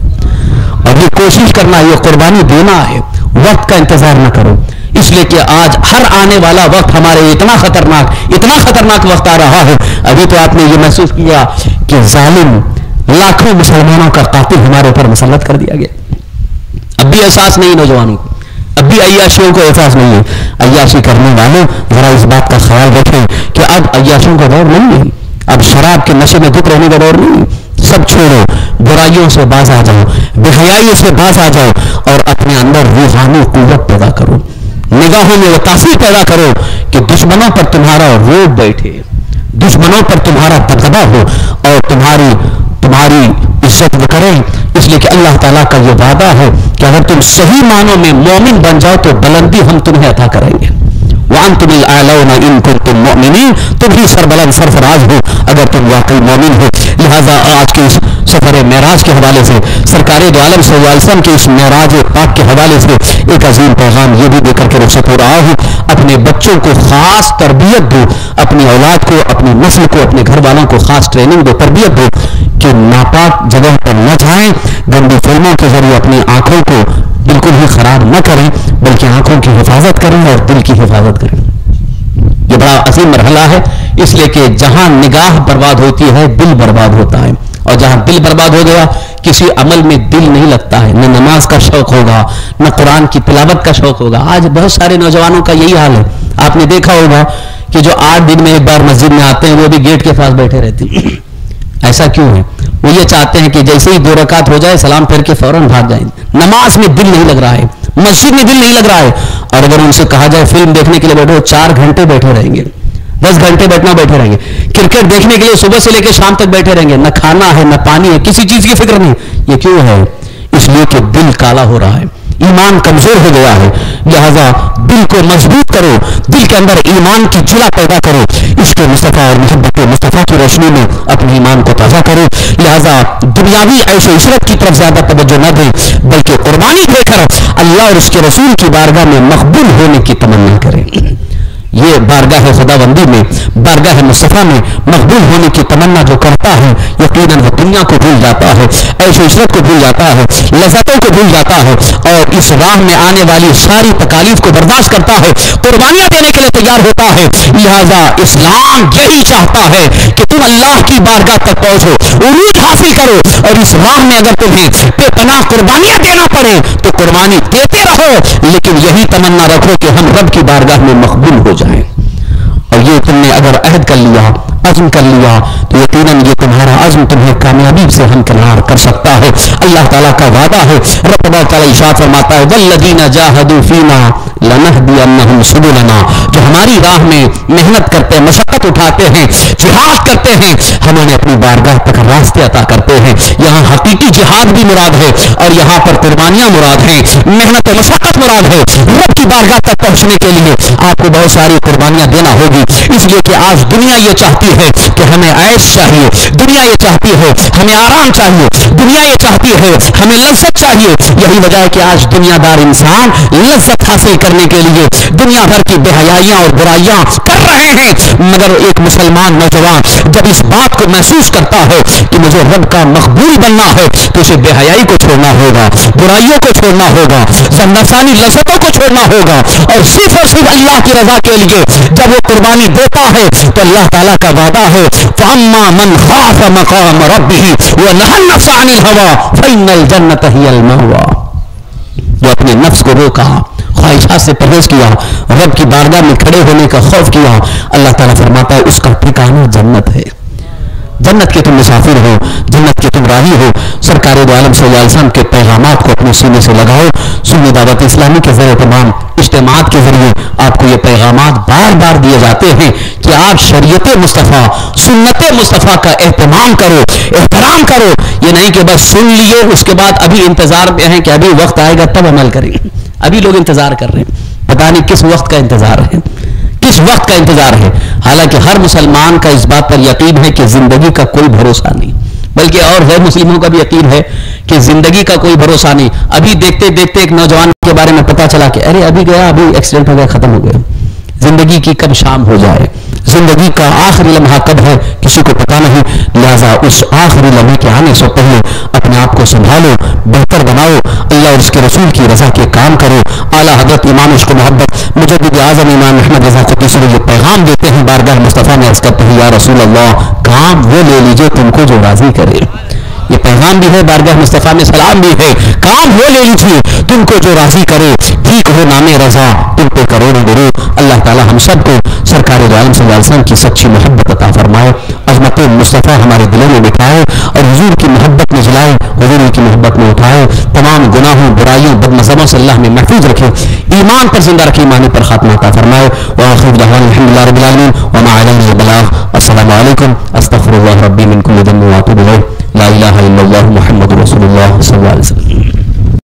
और ये कोशिश करना, ये कुर्बानी देना है, वक्त का इंतजार न करो। इसलिए कि आज हर आने वाला वक्त हमारे इतना खतरनाक, इतना खतरनाक वक्त आ रहा है। अभी तो आपने ये महसूस किया कि जालिम लाखों मुसलमानों का कातिल हमारे ऊपर मुसल्लत कर दिया गया। अब भी एहसास नहीं नौजवानों को, अब भी अय्याशियों को एहसास नहीं है। अय्याशी करने वालों जरा इस बात का ख्याल रखें कि अब अय्याशियों का दौर नहीं है, अब शराब के नशे में धुत रहने का दौर नहीं है। सब छोड़ो, बुराइयों से बाज आ जाओ, बेहयाई से बाज आ जाओ और अपने अंदर रूहानी कुव्वत पैदा करो, निगाहों में वो तासीर पैदा करो कि दुश्मनों पर तुम्हारा रोब बैठे, दुश्मनों पर तुम्हारा दबदबा हो और तुम्हारी तुम्हारी इज्जत वो करें। इसलिए कि अल्लाह ताला का ये वादा है कि अगर तुम सही मानों में मोमिन बन जाओ तो बुलंदी हम तुम्हें अता करेंगे। वअंतुमुल आलौना इन कुंतुम मुमिनीन, तुम ही सरबलंद सरफराज हो अगर तुम वाकई मोमिन हो। लिहाजा आज के इस सफर मेराज के हवाले से, सरकार दो आलम सल्लल्लाहु अलैहि वसल्लम के इस मेराज पाक के हवाले से एक अजीम पैगाम ये भी देकर के रुखसत हो रहा हूँ। अपने बच्चों को खास तरबियत दो, अपनी औलाद को, अपनी नस्ल को, अपने घर वालों को खास ट्रेनिंग दो, तरबियत दो कि नापाक जगह पर न जाएं, गंदी फिल्मों के जरिए अपनी आंखों को बिल्कुल ही खराब न करें, बल्कि आंखों की हिफाजत करें और दिल की हिफाजत करें। ये बड़ा अजीम मरहला है, इसलिए कि जहां निगाह बर्बाद होती है दिल बर्बाद होता है, और जहां दिल बर्बाद हो गया کسی عمل میں دل نہیں لگتا ہے، نہ نماز کا شوق ہوگا، نہ قرآن کی تلاوت کا شوق ہوگا. آج بہت سارے نوجوانوں کا یہی حال ہے. آپ نے دیکھا ہوگا کہ جو آٹھ دن میں ایک بار مسجد میں آتے ہیں وہ بھی گیٹ کے پاس بیٹھے رہتے ہیں. ایسا کیوں ہے؟ وہ یہ چاہتے ہیں کہ جیسے ہی دو رکعت ہو جائے سلام پھیر کے فوراً بھاگ جائیں. نماز میں دل نہیں لگ رہا ہے، مسجد میں دل نہیں لگ رہا ہے. اور اگر ان سے کہا جائے فلم دیکھنے کے لیے بیٹھو، چار گھنٹے بیٹھے رہیں گے، دس گھنٹے بیٹھنا بیٹھے رہیں گے. کرکٹ دیکھنے کے لیے صبح سے لے کے شام تک بیٹھے رہیں گے، نہ کھانا ہے نہ پانی ہے، کسی چیز کی فکر نہیں. یہ کیوں ہے؟ اس لیے کہ دل کالا ہو رہا ہے، ایمان کمزور ہو گیا ہے. لہذا دل کو مضبوط کرو، دل کے اندر ایمان کی جلا پیدا کرو، اس کے مصطفیٰ اور محبت مصطفیٰ کی روشنی میں اپنے ایمان کو تازہ کرو. لہذا دنیاوی عیش و عشرت کی طرف زیادہ توجہ نہ دیں، بلکہ قربانی دے کر اللہ اور اس کے رسول کی بارگاہ میں مقبول ہونے کی تمنا کریں. یہ بارگاہ خدا بندی میں، بارگاہ مصطفیٰ میں مقبول ہونے کی تمنا جو کرتا ہے یقیناً وہ دنیا کو بھول جاتا ہے، عیش و عشرت کو بھول جاتا ہے، لذتوں کو بھول جاتا ہے، اور اس راہ میں آنے والی ساری تکالیف کو برداشت کرتا ہے، قربانیاں دینے کے لیے تیار ہوتا ہے. لہذا اسلام یہی چاہتا ہے کہ تم اللہ کی بارگاہ تک پہنچو، عروج حاصل کرو، اور اس راہ میں اگر تمہیں بے پناہ قربانیاں دینا پڑے تو قربانی دیتے رہو، لیکن یہی تمنا رکھو کہ ہم رب کی بارگاہ میں مقبول ہو جائیں. اور یہ تم نے اگر عہد کر لیا، عزم کر لیا، تو یقیناً یہ تمہارا عزم تمہیں کامیابی سے ہمکنار کر سکتا ہے. اللہ تعالیٰ کا وعدہ ہے، رب تعالیٰ ارشاد فرماتا ہے والذین جاہدوا فینا لنہدینہم سبلنا. جو ہماری راہ میں محنت کرتے ہیں، مشقت اٹھاتے ہیں، جہاد کرتے ہیں، ہم انہیں اپنی بارگاہ تک راستے عطا کرتے ہیں. یہاں حقیقی جہاد بھی مراد ہے اور یہاں پر قربانیاں مراد ہیں، محنت و مشقت مراد ہے. رب کی بارگاہ تک پہنچنے کے لیے آپ کو بہت ساری قربانیاں دینا ہوگی، اس لیے کہ آج دنیا یہ چاہتی ہے کہ ہمیں عیش چاہیے، دنیا یہ چاہتی ہے ہمیں آرام چاہیے، دنیا یہ چاہتی ہے ہمیں لذت چاہیے. یہی وجہ ہے کہ آج دنیا دار انسان لذت حاصل کرنے کے لیے دنیا بھر کی بے حیائیاں اور برائیاں کر رہے ہیں. مگر ایک مسلمان نوجوان جب اس بات کو محسوس کرتا ہے کہ مجھے رب کا مقبول بننا ہے تو اسے بے حیائی کو چھوڑنا ہوگا، برائیوں کو چھوڑنا ہوگا، نفسانی لذتوں کو چھوڑنا ہوگا، اور صرف اور صرف اللہ کی رضا کے لیے جب وہ قربانی دیتا ہے تو اللہ تعالیٰ کا وعدہ ہے فَأَمَّا مَنْ خَافَ مَقَامَ رَبِّهِ وَنَهَى النَّفْسَ عَنِ الْهَوَىٰ فَإِنَّ الْجَنَّةَ هِيَ الْمَأْوَىٰ. جو اپنے نفس کو روکا، خواہشات سے پرہیز کیا، رب کی بارگاہ میں کھڑے ہونے کا خوف کیا، اللہ تعالیٰ فرماتا ہے اس کا ٹھکانہ جنت ہے. جنت کے تم مسافر ہو، جنت کے تم راہی ہو. سرکار دو عالم صلی اللہ علیہ وسلم کے پیغامات کو اپنے سینے سے لگاؤ. سنی دعوت اسلامی کے ذریعے تمام اجتماعات کے ذریعے آپ کو یہ پیغامات بار بار دیے جاتے ہیں کہ آپ شریعت مصطفیٰ، سنت مصطفیٰ کا اہتمام کرو، احترام کرو. یہ نہیں کہ بس سن لیے اس کے بعد ابھی انتظار میں ہیں کہ ابھی وقت آئے گا تب عمل کریں گے. ابھی لوگ انتظار کر رہے ہیں، پتہ نہیں کس وقت کا انتظار ہے، کس وقت کا انتظار ہے. حالانکہ ہر مسلمان کا اس بات پر یقین ہے کہ زندگی کا کوئی بھروسہ نہیں، بلکہ اور غیر مسلموں کا بھی یقین ہے کہ زندگی کا کوئی بھروسہ نہیں. ابھی دیکھتے دیکھتے ایک نوجوان کے بارے میں پتا چلا کہ ارے ابھی گیا، ابھی ایکسیڈنٹ ہو گیا، ختم ہو گیا. زندگی کی کب شام ہو جائے، زندگی کا آخری لمحہ کب ہے کسی کو پتا نہیں. لہذا اس آخری لمحے کے آنے سے پہلے اپنے آپ کو سنبھالو، بہتر بناؤ، اللہ اور اس کے رسول کی رضا کے کام کرو. اعلیٰ حضرت امام عشق و محبت مجدد اعظم امام احمد رضا قدس یہ پیغام دیتے ہیں بارگاہ مصطفیٰ میں، عرض کرتے ہیں یا رسول اللہ کام وہ لے لیجئے تم کو جو راضی کرے. یہ پیغام بھی ہے بارگاہ مصطفیٰ میں، سلام بھی ہے. کام وہ لے لیجیے تم کو جو راضی کرے، ٹھیک ہو نام رضا تم پہ کروڑ درود. اللہ تعالی ہم سب کو سرکار دو عالم صلی اللہ علیہ وسلم کی سچی محبت عطا فرمائے، عظمت مصطفیٰ ہمارے دلوں میں بٹھائے اور حضور کی محبت میں جلائے، حضور کی محبت میں اٹھائے، تمام گناہوں، برائیوں، بدنظروں سے اللہ میں محفوظ رکھے، ایمان پر زندہ رکھے، ایمانی پر خاتمہ عطا فرمائے. وآخر دعوانا الحمدللہ رب العالمین وما علینا البلاغ. السلام علیکم. استغفر اللہ ربی من کل ذنب واتوب الیہ. لا الہ الا اللہ محمد رسول اللہ صلی اللہ علیہ وسلم.